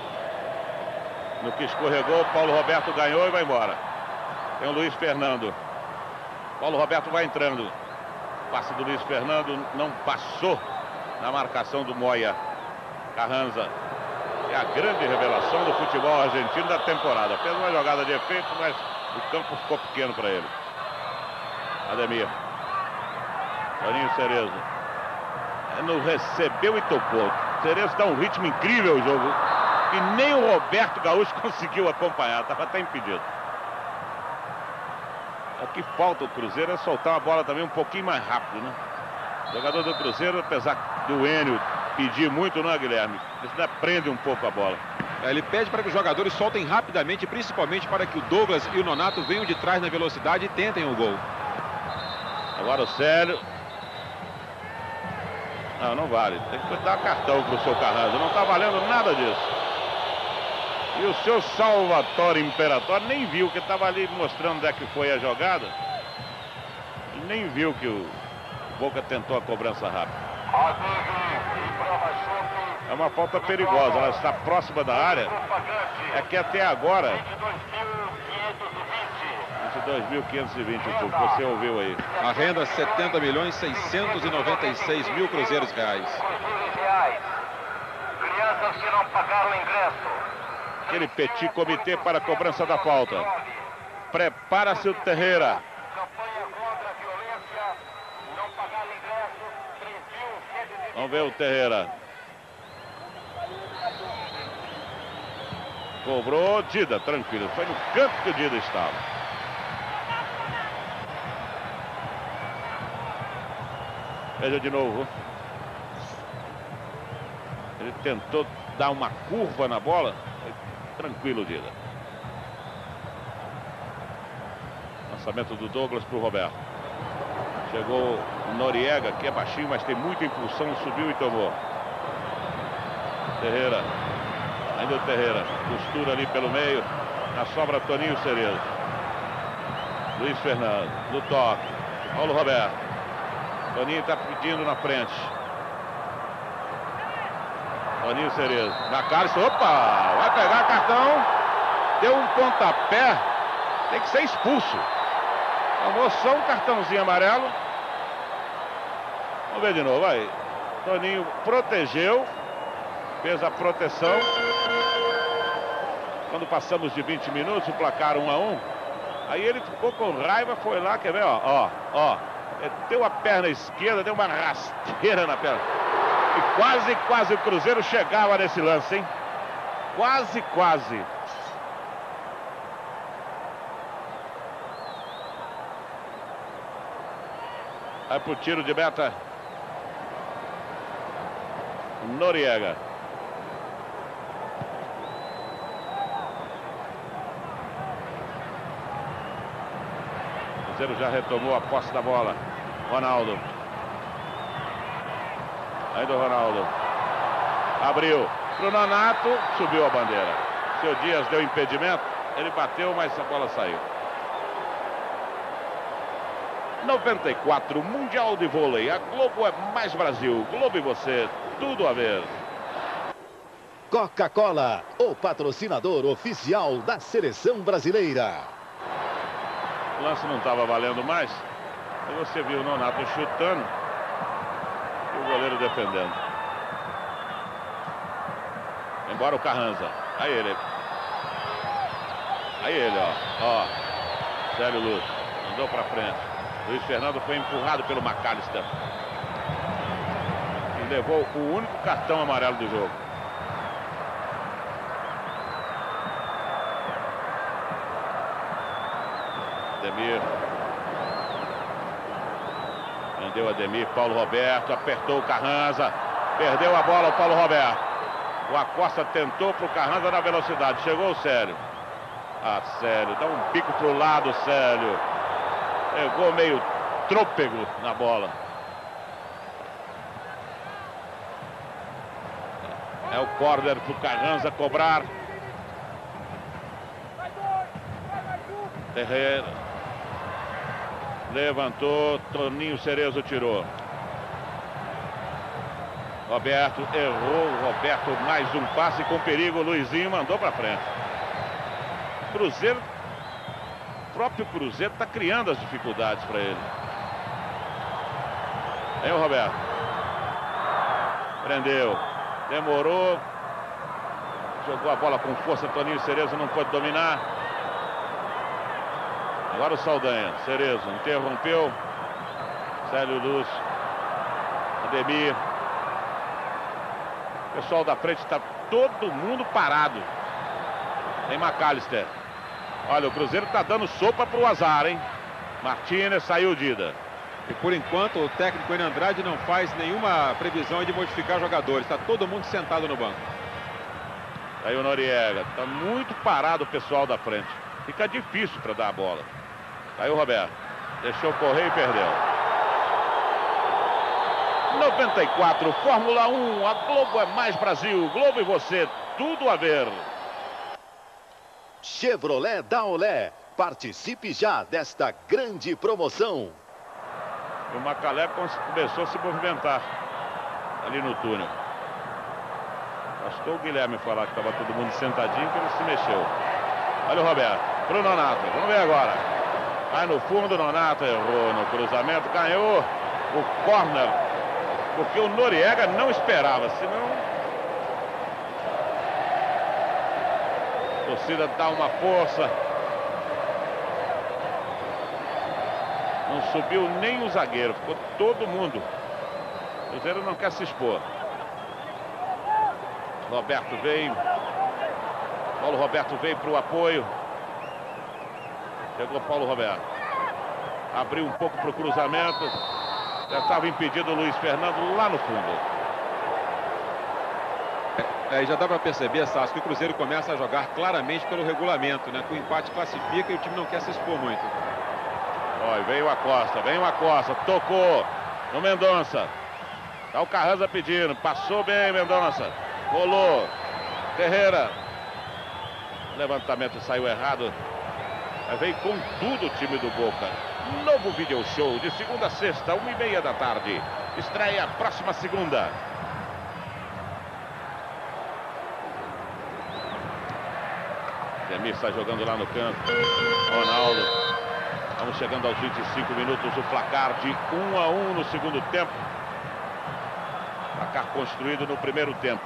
no que escorregou, Paulo Roberto ganhou e vai embora. Tem o Luiz Fernando. Paulo Roberto vai entrando. Passe do Luiz Fernando, não passou na marcação do Moya. Carranza é a grande revelação do futebol argentino da temporada. Fez uma jogada de efeito, mas o campo ficou pequeno para ele. Ademir. Toninho Cerezo. Não recebeu e tocou. Cerezo dá um ritmo incrível ao jogo. E nem o Roberto Gaúcho conseguiu acompanhar. Estava até impedido. O que falta o Cruzeiro é soltar a bola também um pouquinho mais rápido, né? O jogador do Cruzeiro, apesar do Enio pedir muito, não é, Guilherme? Ele ainda prende um pouco a bola. Ele pede para que os jogadores soltem rapidamente, principalmente para que o Douglas e o Nonato venham de trás na velocidade e tentem o gol. Agora o Célio. Não, não vale. Tem que dar cartão para o seu Carranza. Não está valendo nada disso. E o seu Salvatore Imperator nem viu, que estava ali mostrando onde é que foi a jogada. Ele nem viu que o Boca tentou a cobrança rápida. É uma falta perigosa, ela está próxima da área. É que até agora... vinte e dois mil quinhentos e vinte, você ouviu aí. A renda setenta milhões seiscentos e noventa e seis mil cruzeiros reais. Crianças que não pagaram ingresso. Aquele petit comitê para a cobrança da falta. Prepara-se o Terreira. Campanha contra a violência. Não pagar ingresso. Vamos ver o Terreira. Cobrou Dida, tranquilo. Foi no canto que o Dida estava. Veja de novo. Ele tentou dar uma curva na bola. Tranquilo, Dida. Lançamento do Douglas para o Roberto. Chegou o Noriega, que é baixinho, mas tem muita impulsão. Subiu e tomou. Terreira. Ainda o Terreira. Costura ali pelo meio. Na sobra, Toninho Cerezo. Luiz Fernando. No toque. Paulo Roberto. Toninho está pedindo na frente. Toninho Cerezo. Na cara, opa! Vai pegar cartão. Deu um pontapé. Tem que ser expulso. Tomou só um cartãozinho amarelo. Vamos ver de novo, vai. Toninho protegeu. Fez a proteção. Quando passamos de vinte minutos, o placar um a um. Aí ele ficou com raiva, foi lá, quer ver, ó, ó, ó. Deu a perna esquerda, deu uma rasteira na perna. E quase, quase o Cruzeiro chegava nesse lance, hein? Quase, quase. Vai pro tiro de meta. Noriega. O Cruzeiro já retomou a posse da bola. Ronaldo. Ainda o Ronaldo. Abriu pro Nonato. Subiu a bandeira. Seu Dias deu impedimento. Ele bateu, mas a bola saiu. noventa e quatro, Mundial de Vôlei. A Globo é mais Brasil. Globo e você, tudo a ver. Coca-Cola, o patrocinador oficial da seleção brasileira. O lance não estava valendo mais. E você viu o Nonato chutando e o goleiro defendendo. Embora o Carranza. Aí ele. Aí ele, ó. Ó. Célio Lúcio. Mandou pra frente. Luiz Fernando foi empurrado pelo McAllister. levou o único cartão amarelo do jogo. Ademir. Prendeu Ademir, Paulo Roberto, apertou o Carranza. Perdeu a bola o Paulo Roberto. O Acosta tentou para o Carranza na velocidade. Chegou o Célio. Ah, Célio, dá um bico para o lado, Célio. Pegou meio trôpego na bola. É o córner para o Carranza cobrar. Ferreira. Levantou, Toninho Cerezo tirou. Roberto errou, Roberto mais um passe com perigo, Luizinho mandou para frente. Cruzeiro, o próprio Cruzeiro está criando as dificuldades para ele. Aí o Roberto. Prendeu, demorou, jogou a bola com força, Toninho Cerezo não pode dominar. Agora o Saldanha, Cerezo interrompeu, Célio Luz, Ademir. O pessoal da frente está todo mundo parado. Tem McAllister. Olha, o Cruzeiro está dando sopa para o azar, hein? Martínez, saiu Dida. E por enquanto o técnico Enio Andrade não faz nenhuma previsão de modificar jogadores. Está todo mundo sentado no banco. Aí o Noriega. Está muito parado o pessoal da frente. Fica difícil para dar a bola. Aí o Roberto. Deixou correr e perdeu. noventa e quatro, Fórmula um, a Globo é mais Brasil, Globo e você, tudo a ver. Chevrolet da Olé, participe já desta grande promoção. O Macalé começou a se movimentar ali no túnel. Bastou o Guilherme falar que estava todo mundo sentadinho que ele se mexeu. Olha o Roberto, pro Nonato, vamos ver agora. Aí no fundo, Nonato errou no cruzamento, ganhou o corner. Porque o Noriega não esperava, senão a torcida dá uma força. Não subiu nem o zagueiro, ficou todo mundo. O Cruzeiro não quer se expor. Roberto veio. Paulo Roberto veio para o apoio. Chegou Paulo Roberto. Abriu um pouco para o cruzamento. Já estava impedido o Luiz Fernando lá no fundo. É, já dá para perceber, Sasso, que o Cruzeiro começa a jogar claramente pelo regulamento, né? Que o empate classifica e o time não quer se expor muito. Olha, veio a Costa, veio a Costa, tocou no Mendonça. Tá o Carranza pedindo, passou bem Mendonça. Rolou. Ferreira. O levantamento saiu errado. Mas veio com tudo o time do Boca. Novo video show de segunda a sexta, uma e meia da tarde. Estreia próxima segunda. Demir está jogando lá no canto. Ronaldo. Estamos chegando aos vinte e cinco minutos. O placar de um a um no segundo tempo. Placar construído no primeiro tempo.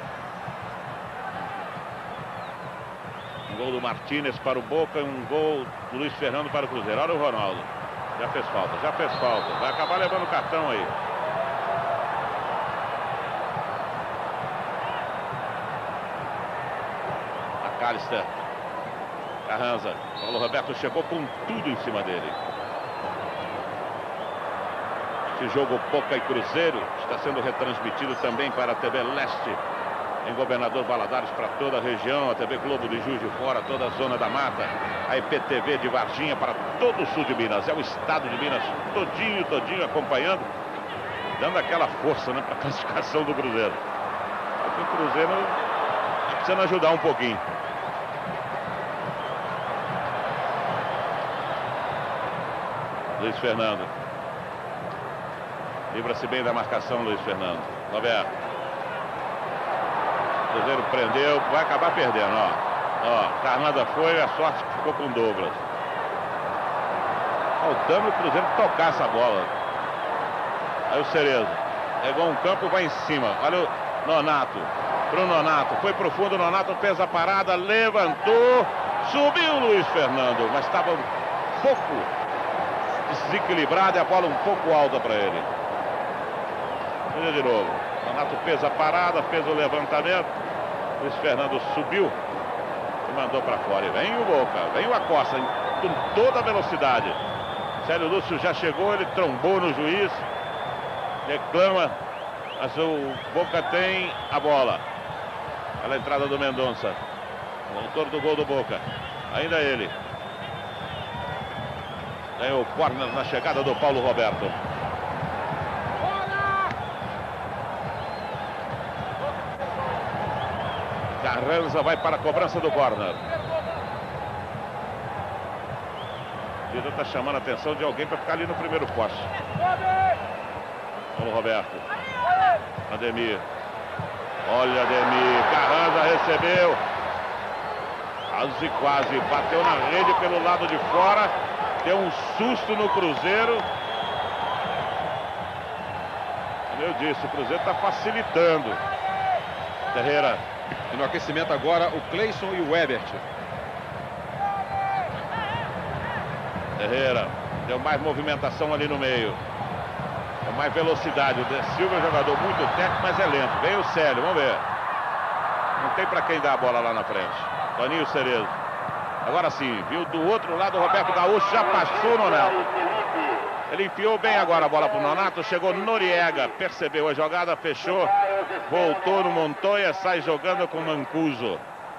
Um gol do Martínez para o Boca e um gol do Luiz Fernando para o Cruzeiro. Olha o Ronaldo. Já fez falta, já fez falta. Vai acabar levando o cartão aí. McAllister. Carranza. Paulo Roberto chegou com tudo em cima dele. Esse jogo Boca e Cruzeiro está sendo retransmitido também para a T V Leste. Em Governador Valadares para toda a região, a T V Globo de Juiz de Fora, toda a Zona da Mata, a I P T V de Varginha para todo o sul de Minas. É o estado de Minas todinho, todinho acompanhando, dando aquela força, né, para a classificação do Cruzeiro. Porque o Cruzeiro está precisando ajudar um pouquinho. Luiz Fernando. Livra-se bem da marcação, Luiz Fernando. Roberto. O Cruzeiro prendeu, vai acabar perdendo, ó. Ó, Carnada foi, a sorte que ficou com o Douglas. Faltando o Cruzeiro tocar essa bola. Aí o Cerezo. Pegou um campo, vai em cima. Olha o Nonato. Pro Nonato. Foi pro fundo, o Nonato fez a parada, levantou. Subiu o Luiz Fernando, mas estava um pouco desequilibrado e a bola um pouco alta para ele. Olha de novo. Nonato fez a parada, fez o levantamento. Luiz Fernando subiu e mandou para fora. E vem o Boca, vem o Acosta com toda a velocidade. Célio Lúcio já chegou, ele trombou no juiz, reclama, mas o Boca tem a bola. Olha a entrada do Mendonça, o autor do gol do Boca, ainda ele. Ganhou o corner na chegada do Paulo Roberto. Carranza vai para a cobrança do corner. O Dida está chamando a atenção de alguém para ficar ali no primeiro poste. Paulo Roberto. Ademir. Olha Ademir. Carranza recebeu. Quase, quase. Bateu na rede pelo lado de fora. Deu um susto no Cruzeiro. Como eu disse, o Cruzeiro está facilitando. Ferreira. E no aquecimento agora o Cleison e o Ebert. Ferreira. Deu mais movimentação ali no meio. Deu mais velocidade. O De Silva é um jogador muito técnico, mas é lento. Vem o Célio, vamos ver. Não tem para quem dar a bola lá na frente. Toninho Cerezo. Agora sim, viu do outro lado o Roberto Gaúcho, já passou o Nonato. Ele enfiou bem agora a bola para o Nonato, chegou Noriega, percebeu a jogada, fechou, voltou no Montoya, sai jogando com Mancuso.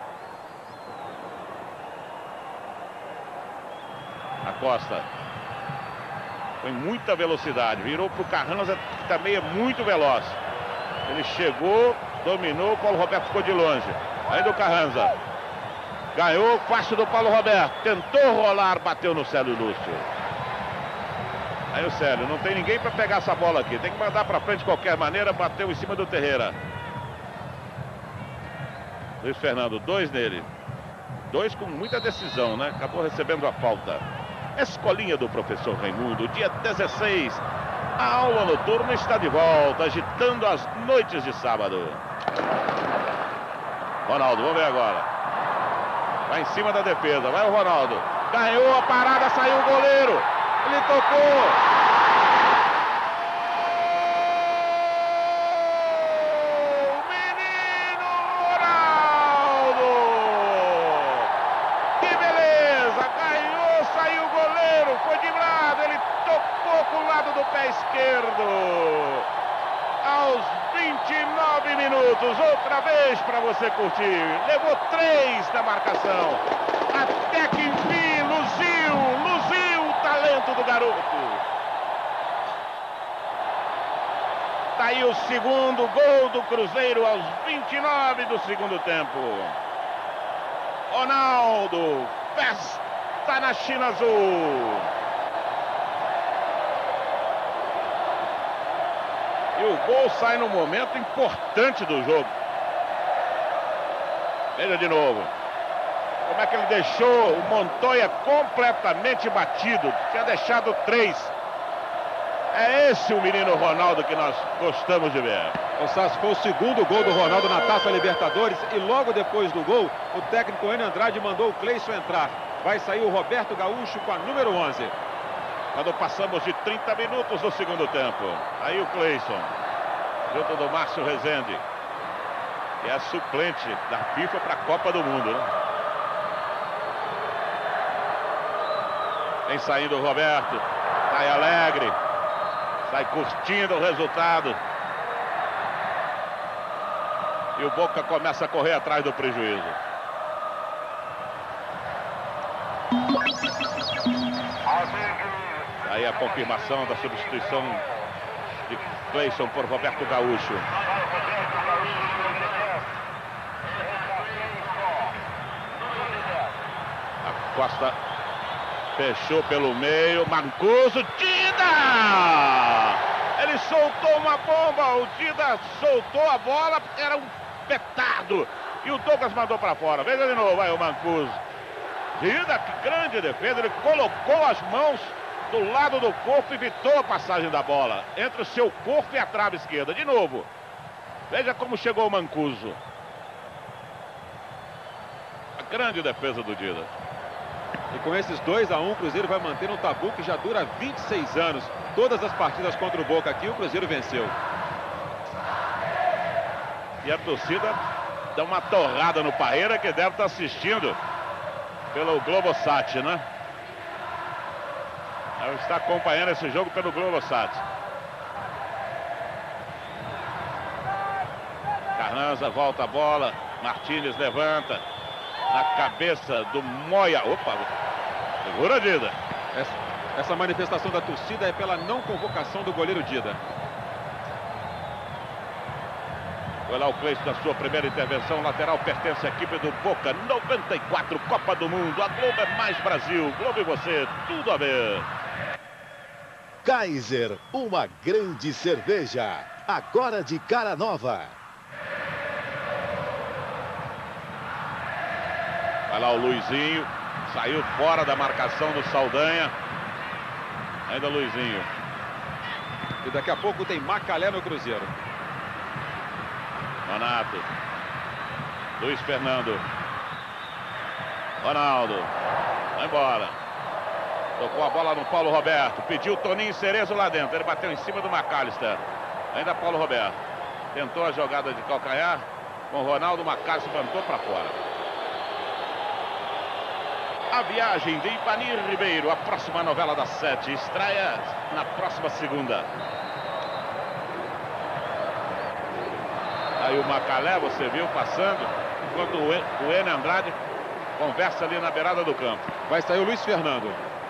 Acosta. Foi muita velocidade, virou para o Carranza, que também é muito veloz. Ele chegou, dominou, o Paulo Roberto ficou de longe. Ainda o Carranza. Ganhou, faixa do Paulo Roberto. Tentou rolar, bateu no Célio Lúcio. Aí o Célio, não tem ninguém para pegar essa bola aqui. Tem que mandar para frente de qualquer maneira. Bateu em cima do Terreira. Luiz Fernando, dois nele. Dois com muita decisão, né? Acabou recebendo a falta. Escolinha do professor Raimundo, dia dezesseis. A aula noturna está de volta, agitando as noites de sábado. Ronaldo, vamos ver agora. Vai em cima da defesa, vai o Ronaldo. Ganhou a parada, saiu o goleiro. Ele tocou. Oh, menino Ronaldo. Que beleza. Ganhou, saiu o goleiro. Foi de lado, ele tocou com o lado do pé esquerdo. Aos vinte e nove minutos, outra vez para você curtir. Levou três na marcação. Até que enfim, luziu, luziu o talento do garoto. Tá aí o segundo gol do Cruzeiro aos vinte e nove do segundo tempo. Ronaldo, festa na China Azul. E o gol sai num momento importante do jogo. Veja de novo. Como é que ele deixou o Montoya completamente batido. Tinha deixado três. É esse o menino Ronaldo que nós gostamos de ver. O Sassi, foi o segundo gol do Ronaldo na Taça Libertadores. E logo depois do gol, o técnico Enio Andrade mandou o Cleison entrar. Vai sair o Roberto Gaúcho com a número onze. Quando passamos de trinta minutos do segundo tempo. Aí o Cleison, junto do Márcio Rezende, que é suplente da FIFA para a Copa do Mundo, né? Vem saindo o Roberto, sai alegre, sai curtindo o resultado. E o Boca começa a correr atrás do prejuízo. Aí a confirmação da substituição de Cleison por Roberto Gaúcho. A Costa fechou pelo meio, Mancuso, Dida! Ele soltou uma bomba, o Dida soltou a bola, era um petardo. E o Douglas mandou para fora. Veja de novo, vai o Mancuso. Dida, que grande defesa, ele colocou as mãos do lado do corpo e evitou a passagem da bola entre o seu corpo e a trave esquerda. De novo, veja como chegou o Mancuso. A grande defesa do Dida. E com esses dois a um, o Cruzeiro vai manter um tabu que já dura vinte e seis anos. Todas as partidas contra o Boca aqui, o Cruzeiro venceu. E a torcida dá uma torrada no Parreira, que deve estar assistindo pelo Globosat, né? Ela está acompanhando esse jogo pelo Globosat. Carranza volta a bola. Martínez levanta. Na cabeça do Moya. Opa! Segura, Dida. Essa, essa manifestação da torcida é pela não convocação do goleiro Dida. Foi lá o Cleiton da sua primeira intervenção. Lateral pertence à equipe do Boca. noventa e quatro, Copa do Mundo. A Globo é mais Brasil. Globo e você, tudo a ver. Kaiser, uma grande cerveja. Agora de cara nova. Vai lá o Luizinho. Saiu fora da marcação do Saldanha. Ainda o Luizinho. E daqui a pouco tem Macalé no Cruzeiro. Nonato. Luiz Fernando. Ronaldo. Vai embora. Tocou a bola no Paulo Roberto. Pediu o Toninho Cerezo lá dentro. Ele bateu em cima do McAllister. Ainda Paulo Roberto. Tentou a jogada de calcanhar. Com o Ronaldo, o McAllister plantou para fora. A Viagem de Ipanir Ribeiro. A próxima novela das sete. Estreia na próxima segunda. Aí o Macalé, você viu, passando, enquanto o Enio Andrade conversa ali na beirada do campo. Vai sair o Luiz Fernando.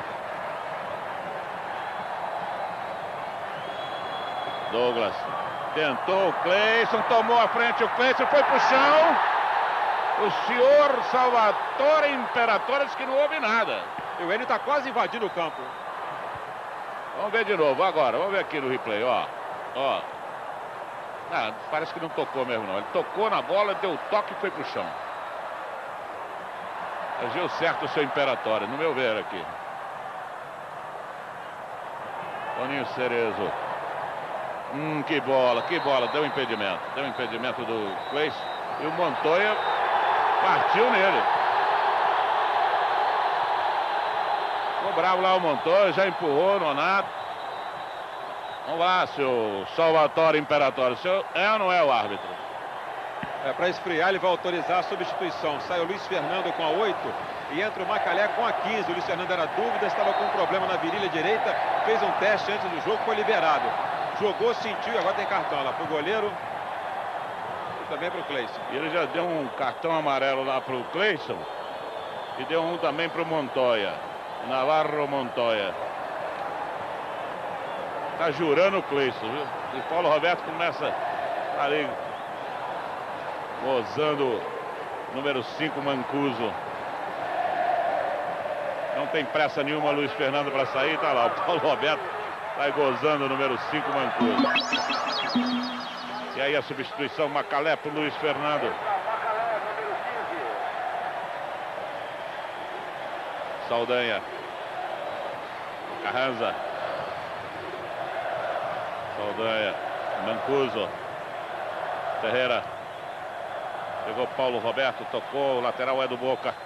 Douglas tentou o Cleison, tomou a frente o Cleison, foi pro chão. O senhor Salvatore Imperatore disse que não houve nada. E o Enio está quase invadindo o campo. Vamos ver de novo agora, vamos ver aqui no replay, ó. Ó. Ah, parece que não tocou mesmo não. Ele tocou na bola, deu toque e foi pro chão. Agiu certo o seu Imperatório, no meu ver aqui. Toninho Cerezo. Hum, que bola, que bola. Deu impedimento. Deu impedimento do Cleiton. E o Montoya partiu nele. Ficou bravo lá o Montoya, já empurrou o Nonato. Vamos lá, seu Salvatore Imperatore. O senhor é ou não é o árbitro? É, para esfriar, ele vai autorizar a substituição. Sai o Luiz Fernando com a oito e entra o Macalé com a quinze. O Luiz Fernando era dúvida, estava com um problema na virilha direita. Fez um teste antes do jogo, foi liberado. Jogou, sentiu e agora tem cartão lá para o goleiro e também para o Cleison. E ele já deu um cartão amarelo lá para o Cleison e deu um também para o Montoya. Navarro Montoya. Tá jurando o Cleison, viu? E Paulo Roberto começa ali gozando número cinco, Mancuso. Não tem pressa nenhuma Luiz Fernando para sair, tá lá. O Paulo Roberto vai gozando o número cinco, Mancuso. E aí a substituição, Macalé pro Luiz Fernando. Saldanha. Carranza. Saldanha. Mancuso. Ferreira. Pegou Paulo Roberto, tocou, o lateral é do Boca.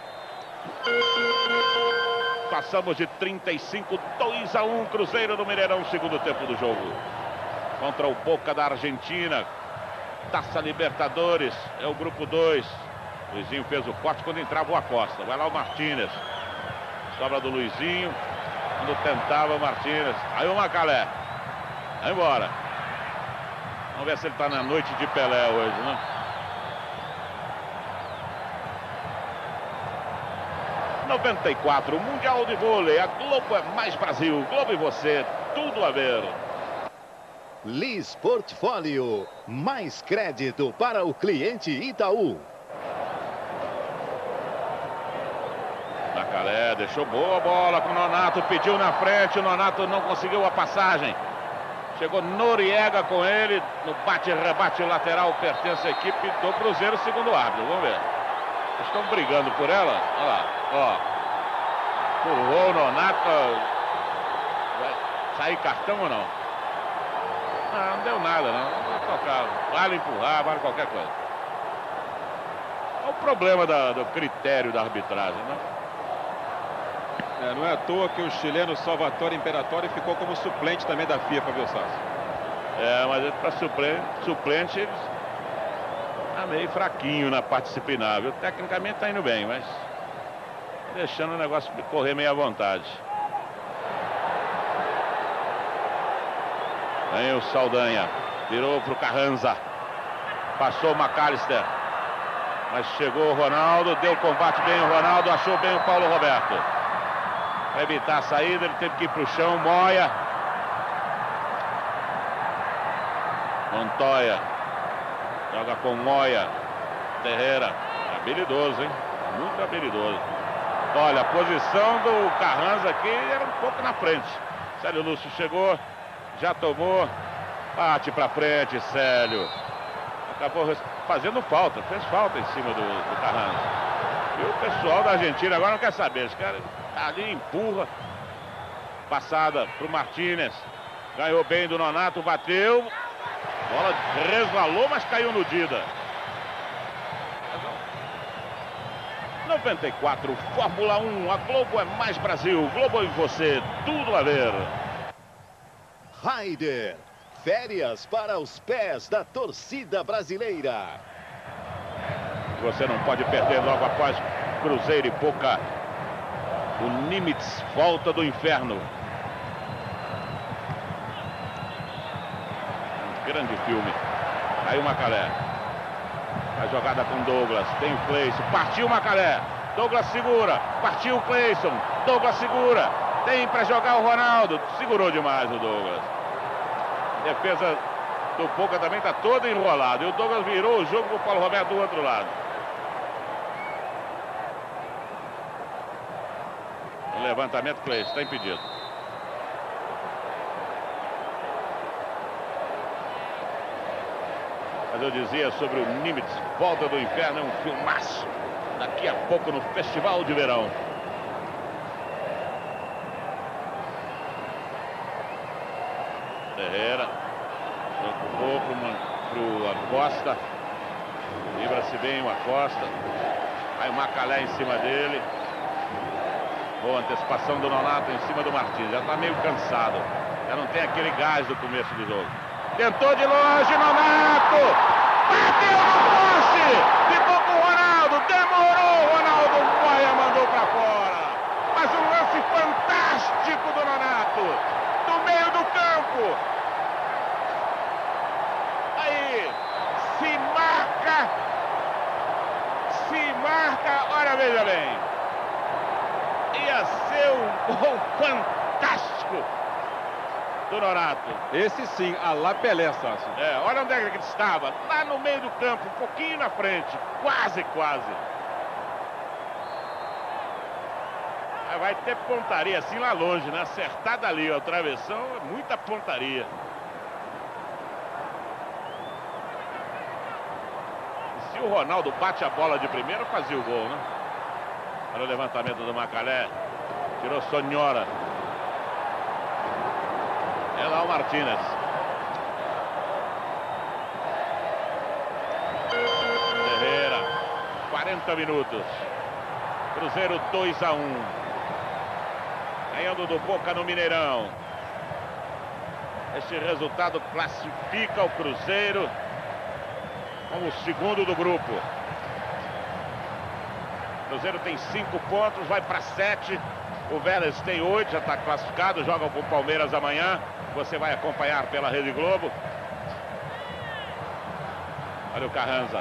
Passamos de trinta e cinco, dois a um, Cruzeiro no Mineirão, segundo tempo do jogo. Contra o Boca da Argentina. Taça Libertadores, é o grupo dois. Luizinho fez o corte quando entrava o Acosta. Vai lá o Martínez. Sobra do Luizinho. Quando tentava o Martínez. Aí o Macalé. Vai embora. Vamos ver se ele está na noite de Pelé hoje, né? noventa e quatro, Mundial de Vôlei. A Globo é mais Brasil. Globo e você, tudo a ver. Lis Portfólio, mais crédito para o cliente Itaú. Macalé deixou boa bola com o Nonato, pediu na frente, o Nonato não conseguiu a passagem. Chegou Noriega com ele, no bate-rebate lateral, pertence à equipe do Cruzeiro, segundo o árbitro. Vamos ver. Estão brigando por ela. Olha lá, ó. Empurrou o Nonato. Vai sair cartão ou não? Não, não deu nada, não. Não vai tocar. Vale empurrar, vale qualquer coisa. É o problema da, do critério da arbitragem, né? É, não é à toa que o chileno Salvatore Imperatore ficou como suplente também da FIFA, viu, Sassi? É, mas para suplente, suplente eles meio fraquinho na parte disciplinar, viu? Tecnicamente tá indo bem, mas deixando o negócio correr meio à vontade. Vem o Saldanha, virou pro Carranza, passou o McAllister, mas chegou o Ronaldo, deu combate bem o Ronaldo, achou bem o Paulo Roberto. Para evitar a saída, ele teve que ir pro chão. Moya, Montoya, joga com Moya, Ferreira, habilidoso, hein? Muito habilidoso. Olha, a posição do Carranza aqui era um pouco na frente. Célio Lúcio chegou, já tomou, bate pra frente, Célio. Acabou fazendo falta, fez falta em cima do, do Carranza. E o pessoal da Argentina agora não quer saber, os caras ali empurra. Passada pro Martínez, ganhou bem do Nonato, bateu. Bola resvalou, mas caiu no Dida. noventa e quatro, Fórmula um, a Globo é mais Brasil, Globo e você, tudo a ver. Raider, férias para os pés da torcida brasileira. Você não pode perder logo após Cruzeiro e Boca. O Nimitz volta do inferno. Um grande filme. Aí o Macalé. A jogada com Douglas. Tem o Cleison. Partiu o Macalé. Douglas segura. Partiu o Cleison. Douglas segura. Tem para jogar o Ronaldo. Segurou demais o Douglas. Defesa do Boca também está toda enrolada. E o Douglas virou o jogo com o Paulo Roberto do outro lado. O levantamento, Cleison, está impedido. Mas eu dizia sobre o Nimitz, Volta do Inferno, é um filmaço. Daqui a pouco no Festival de Verão. Ferreira. Tocou para o Acosta. Livra-se bem o Acosta. Aí o Macalé em cima dele. Boa antecipação do Nonato em cima do Martins. Já está meio cansado. Já não tem aquele gás do começo do jogo. Tentou de longe, Nonato! Bateu no poste! Ficou com o Ronaldo! Demorou! O Ronaldo Moya mandou para fora! Mas um lance fantástico do Nonato! Do meio do campo! Aí! Se marca! Se marca! Olha, veja bem! Ia ser um gol fantástico do Nonato. Esse sim, a lá Pelé, Sácio. É, olha onde é que ele estava. Lá no meio do campo, um pouquinho na frente. Quase, quase. Aí vai ter pontaria assim lá longe, né? Acertada ali, ó. A travessão, muita pontaria. E se o Ronaldo bate a bola de primeira, fazia o gol, né? Olha o levantamento do Macalé. Tirou Sonhora. É lá o Martínez. Ferreira. quarenta minutos. Cruzeiro dois a um. Ganhando do Boca no Mineirão. Este resultado classifica o Cruzeiro como o segundo do grupo. O Cruzeiro tem cinco pontos, vai para sete. O Vélez tem oito, já está classificado, joga com o Palmeiras amanhã. Você vai acompanhar pela Rede Globo. Olha o Carranza.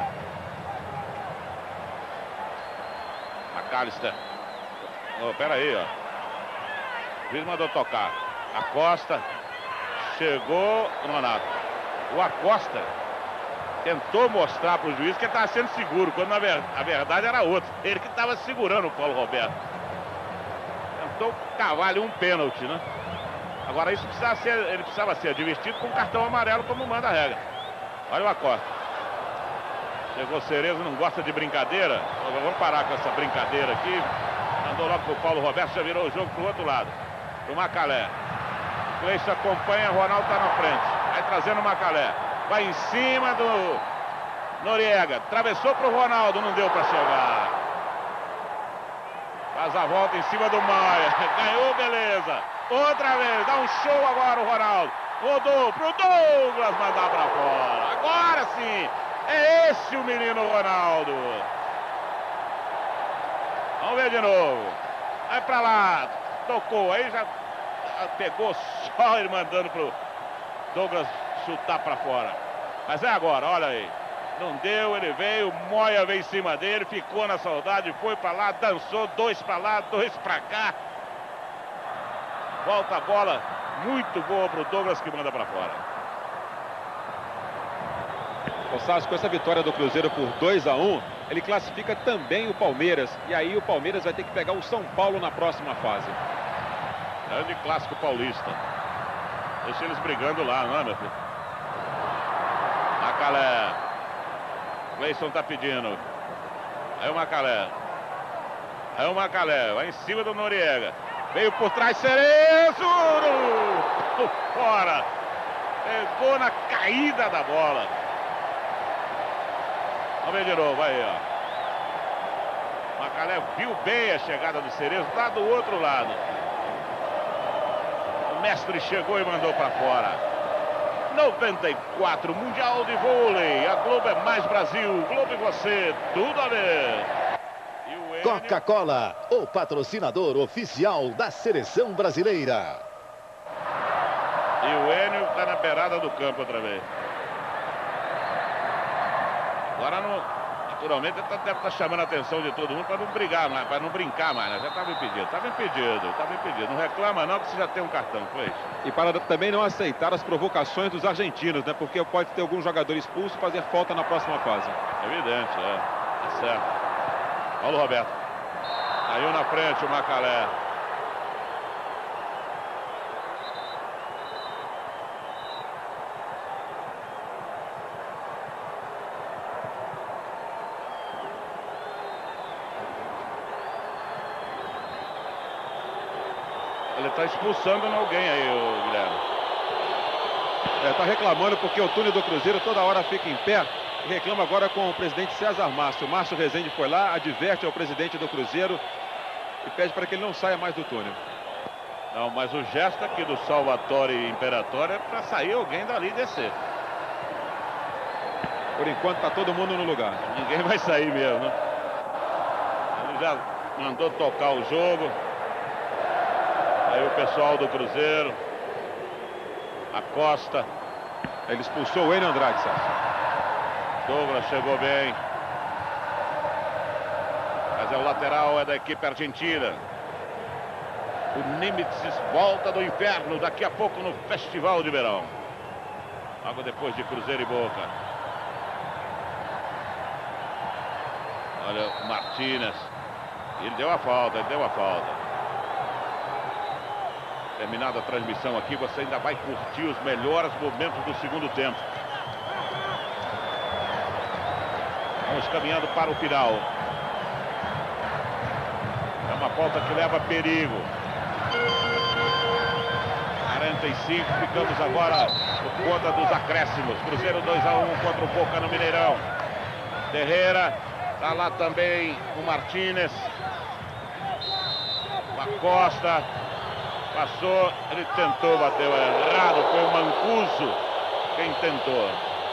McAllister. Oh, pera aí, ó. O juiz mandou tocar. Acosta. Chegou o Nonato. O Acosta tentou mostrar para o juiz que ele estava sendo seguro, quando na ver... a verdade era outra. Ele que estava segurando o Paulo Roberto. Tentou cavar ali um pênalti, né? Agora isso precisava ser, ele precisava ser advertido com cartão amarelo, como manda a regra. Olha o Acosta. Chegou Cerezo, não gosta de brincadeira. Vamos parar com essa brincadeira aqui. Mandou logo pro Paulo Roberto, já virou o jogo pro outro lado. Pro Macalé. Cleison acompanha, Ronaldo tá na frente. Vai trazendo o Macalé. Vai em cima do Noriega. Atravessou pro Ronaldo, não deu para chegar. Faz a volta em cima do Maia. Ganhou, beleza. Outra vez, dá um show agora o Ronaldo. Rodou pro Douglas mandar para fora. Agora sim. É esse o menino Ronaldo. Vamos ver de novo. Vai pra lá. Tocou. Aí já pegou só ele mandando pro Douglas chutar pra fora. Mas é agora, olha aí. Não deu, ele veio, Moya veio em cima dele, ficou na saudade, foi pra lá, dançou, dois pra lá, dois pra cá. Volta a bola, muito boa pro Douglas que manda pra fora. O Sasco, com essa vitória do Cruzeiro por dois a um, ele classifica também o Palmeiras. E aí o Palmeiras vai ter que pegar o São Paulo na próxima fase. Grande clássico paulista. Deixa eles brigando lá, não é, meu filho? Macalé. Cleison tá pedindo. Aí o Macalé. Aí o Macalé. Vai em cima do Noriega. Veio por trás, Cerezo. No, fora. Pegou na caída da bola. Vamos ver de novo. Aí, ó. Macalé viu bem a chegada do Cerezo. Tá do outro lado. O mestre chegou e mandou para fora. noventa e quatro, Mundial de Vôlei. A Globo é mais Brasil. Globo e você, tudo a ver. Enio... Coca-Cola, o patrocinador oficial da seleção brasileira. E o Enio está na beirada do campo outra vez. Agora não... Naturalmente ele deve estar chamando a atenção de todo mundo para não brigar mais, para não brincar mais, né? Já estava impedido, estava impedido, estava impedido. Não reclama não que você já tem um cartão, foi isso. E para também não aceitar as provocações dos argentinos, né? Porque pode ter algum jogador expulso e fazer falta na próxima fase. Evidente, é. É certo. Paulo Roberto. Caiu na frente o Macalé. Ele está expulsando alguém aí, o Guilherme. É, tá reclamando porque o túnel do Cruzeiro toda hora fica em pé e reclama agora com o presidente César Márcio. O Márcio Rezende foi lá, adverte ao presidente do Cruzeiro e pede para que ele não saia mais do túnel. Não, mas o gesto aqui do Salvatore Imperatório é para sair alguém dali e descer. Por enquanto tá todo mundo no lugar. Ninguém vai sair mesmo, né? Ele já mandou tocar o jogo. Aí o pessoal do Cruzeiro. A Costa. Ele expulsou o Enio Andrade, Sérgio. Douglas chegou bem. Mas é o lateral, é da equipe argentina. O Nimitz volta do inferno daqui a pouco no Festival de Verão. Logo depois de Cruzeiro e Boca. Olha o Martínez. Ele deu a falta, ele deu a falta. Terminada a transmissão aqui, você ainda vai curtir os melhores momentos do segundo tempo. Vamos caminhando para o final. É uma falta que leva perigo. quarenta e cinco, ficamos agora por conta dos acréscimos. Cruzeiro dois a um contra o Boca no Mineirão. Ferreira, está lá também o Martínez. A Costa. Passou, ele tentou, bateu errado, foi o Mancuso quem tentou.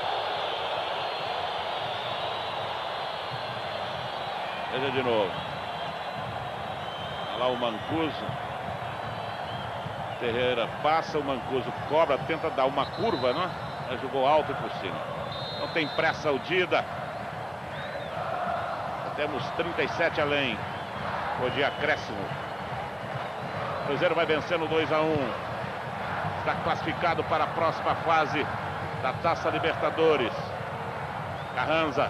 Veja de novo. Olha lá o Mancuso. Ferreira passa, o Mancuso cobra, tenta dar uma curva, né? Ele jogou alto e por cima. Não tem pressa o Dida. Temos trinta e sete além. Foi de acréscimo. Cruzeiro vai vencendo dois a um. Está classificado para a próxima fase da Taça Libertadores. Carranza.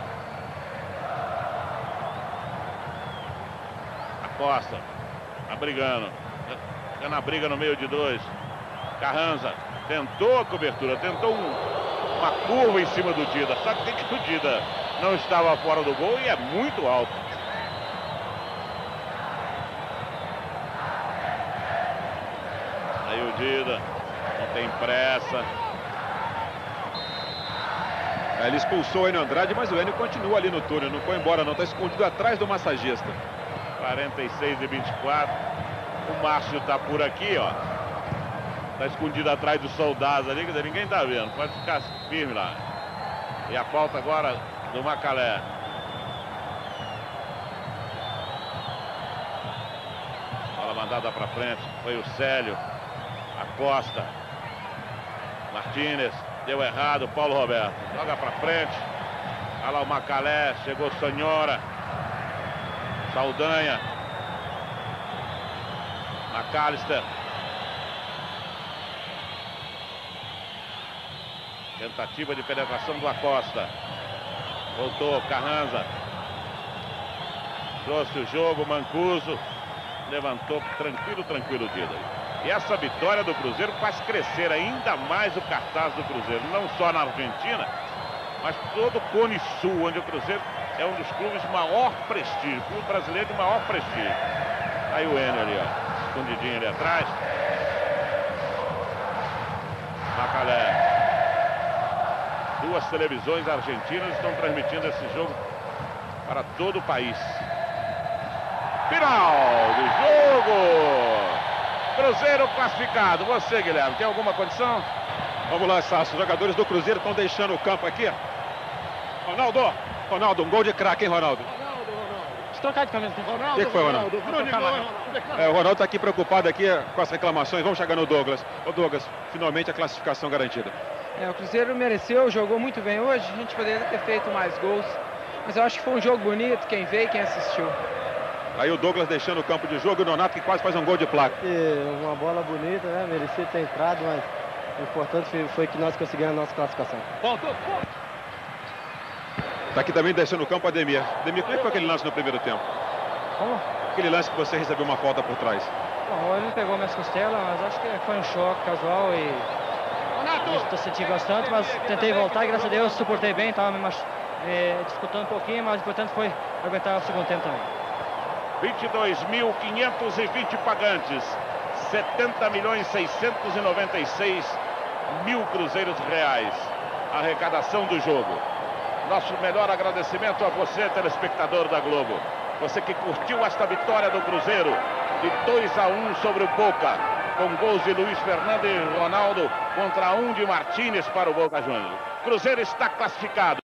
A Costa. Tá brigando. Fica na briga no meio de dois. Carranza. Tentou a cobertura. Tentou um, uma curva em cima do Dida. Só que o Dida não estava fora do gol e é muito alto. Aí o Dida, não tem pressa. Ele expulsou o Enio Andrade, mas o Enio continua ali no túnel, não foi embora não, está escondido atrás do massagista. quarenta e seis e vinte e quatro. O Márcio está por aqui, ó. Está escondido atrás dos soldados ali, quer dizer, ninguém está vendo. Pode ficar firme lá. E a falta agora do Macalé. Bola mandada para frente, foi o Célio. Acosta. Martínez, deu errado, Paulo Roberto. Joga para frente. Olha lá o Macalé, chegou Sonhora. Saldanha. McAllister. Tentativa de penetração do Acosta. Voltou, Carranza. Trouxe o jogo, Mancuso. Levantou, tranquilo, tranquilo o dedo. E essa vitória do Cruzeiro faz crescer ainda mais o cartaz do Cruzeiro. Não só na Argentina, mas todo o Cone Sul, onde o Cruzeiro é um dos clubes de maior prestígio. Clube brasileiro de maior prestígio. Aí o Enio ali, ó. Escondidinho ali atrás. Macalé. Duas televisões argentinas estão transmitindo esse jogo para todo o país. Final do jogo. Cruzeiro classificado. Você, Guilherme, tem alguma condição? Vamos lá, Sasso. Os jogadores do Cruzeiro estão deixando o campo aqui. Ronaldo. Ronaldo, um gol de craque, hein, Ronaldo? Ronaldo, Ronaldo. Deixa eu trocar de camisa. Ronaldo, O que foi, Ronaldo? É, o Ronaldo está aqui preocupado aqui com as reclamações. Vamos chegar no Douglas. Ô, Douglas, finalmente a classificação garantida. É, o Cruzeiro mereceu, jogou muito bem hoje. A gente poderia ter feito mais gols. Mas eu acho que foi um jogo bonito, quem veio e quem assistiu. Aí o Douglas deixando o campo de jogo e o Nonato que quase faz um gol de placa. E uma bola bonita, né? Merecia ter entrado, mas o importante foi, foi que nós conseguimos a nossa classificação. Ponto. Tá aqui também deixando o campo Ademir. Ademir, como é que foi aquele lance no primeiro tempo? Como? Aquele lance que você recebeu uma falta por trás. Bom, ele pegou minhas costelas, mas acho que foi um choque casual e... Eu senti bastante, mas tentei voltar e graças a Deus suportei bem, estava me, mach... me dificultando um pouquinho, mas o importante foi aguentar o segundo tempo também. vinte e dois mil quinhentos e vinte pagantes, setenta milhões seiscentos e noventa e seis mil cruzeiros reais. Arrecadação do jogo. Nosso melhor agradecimento a você, telespectador da Globo. Você que curtiu esta vitória do Cruzeiro de dois a um sobre o Boca, com gols de Luiz Fernando e Ronaldo contra um de Martínez para o Boca Juniors. Cruzeiro está classificado.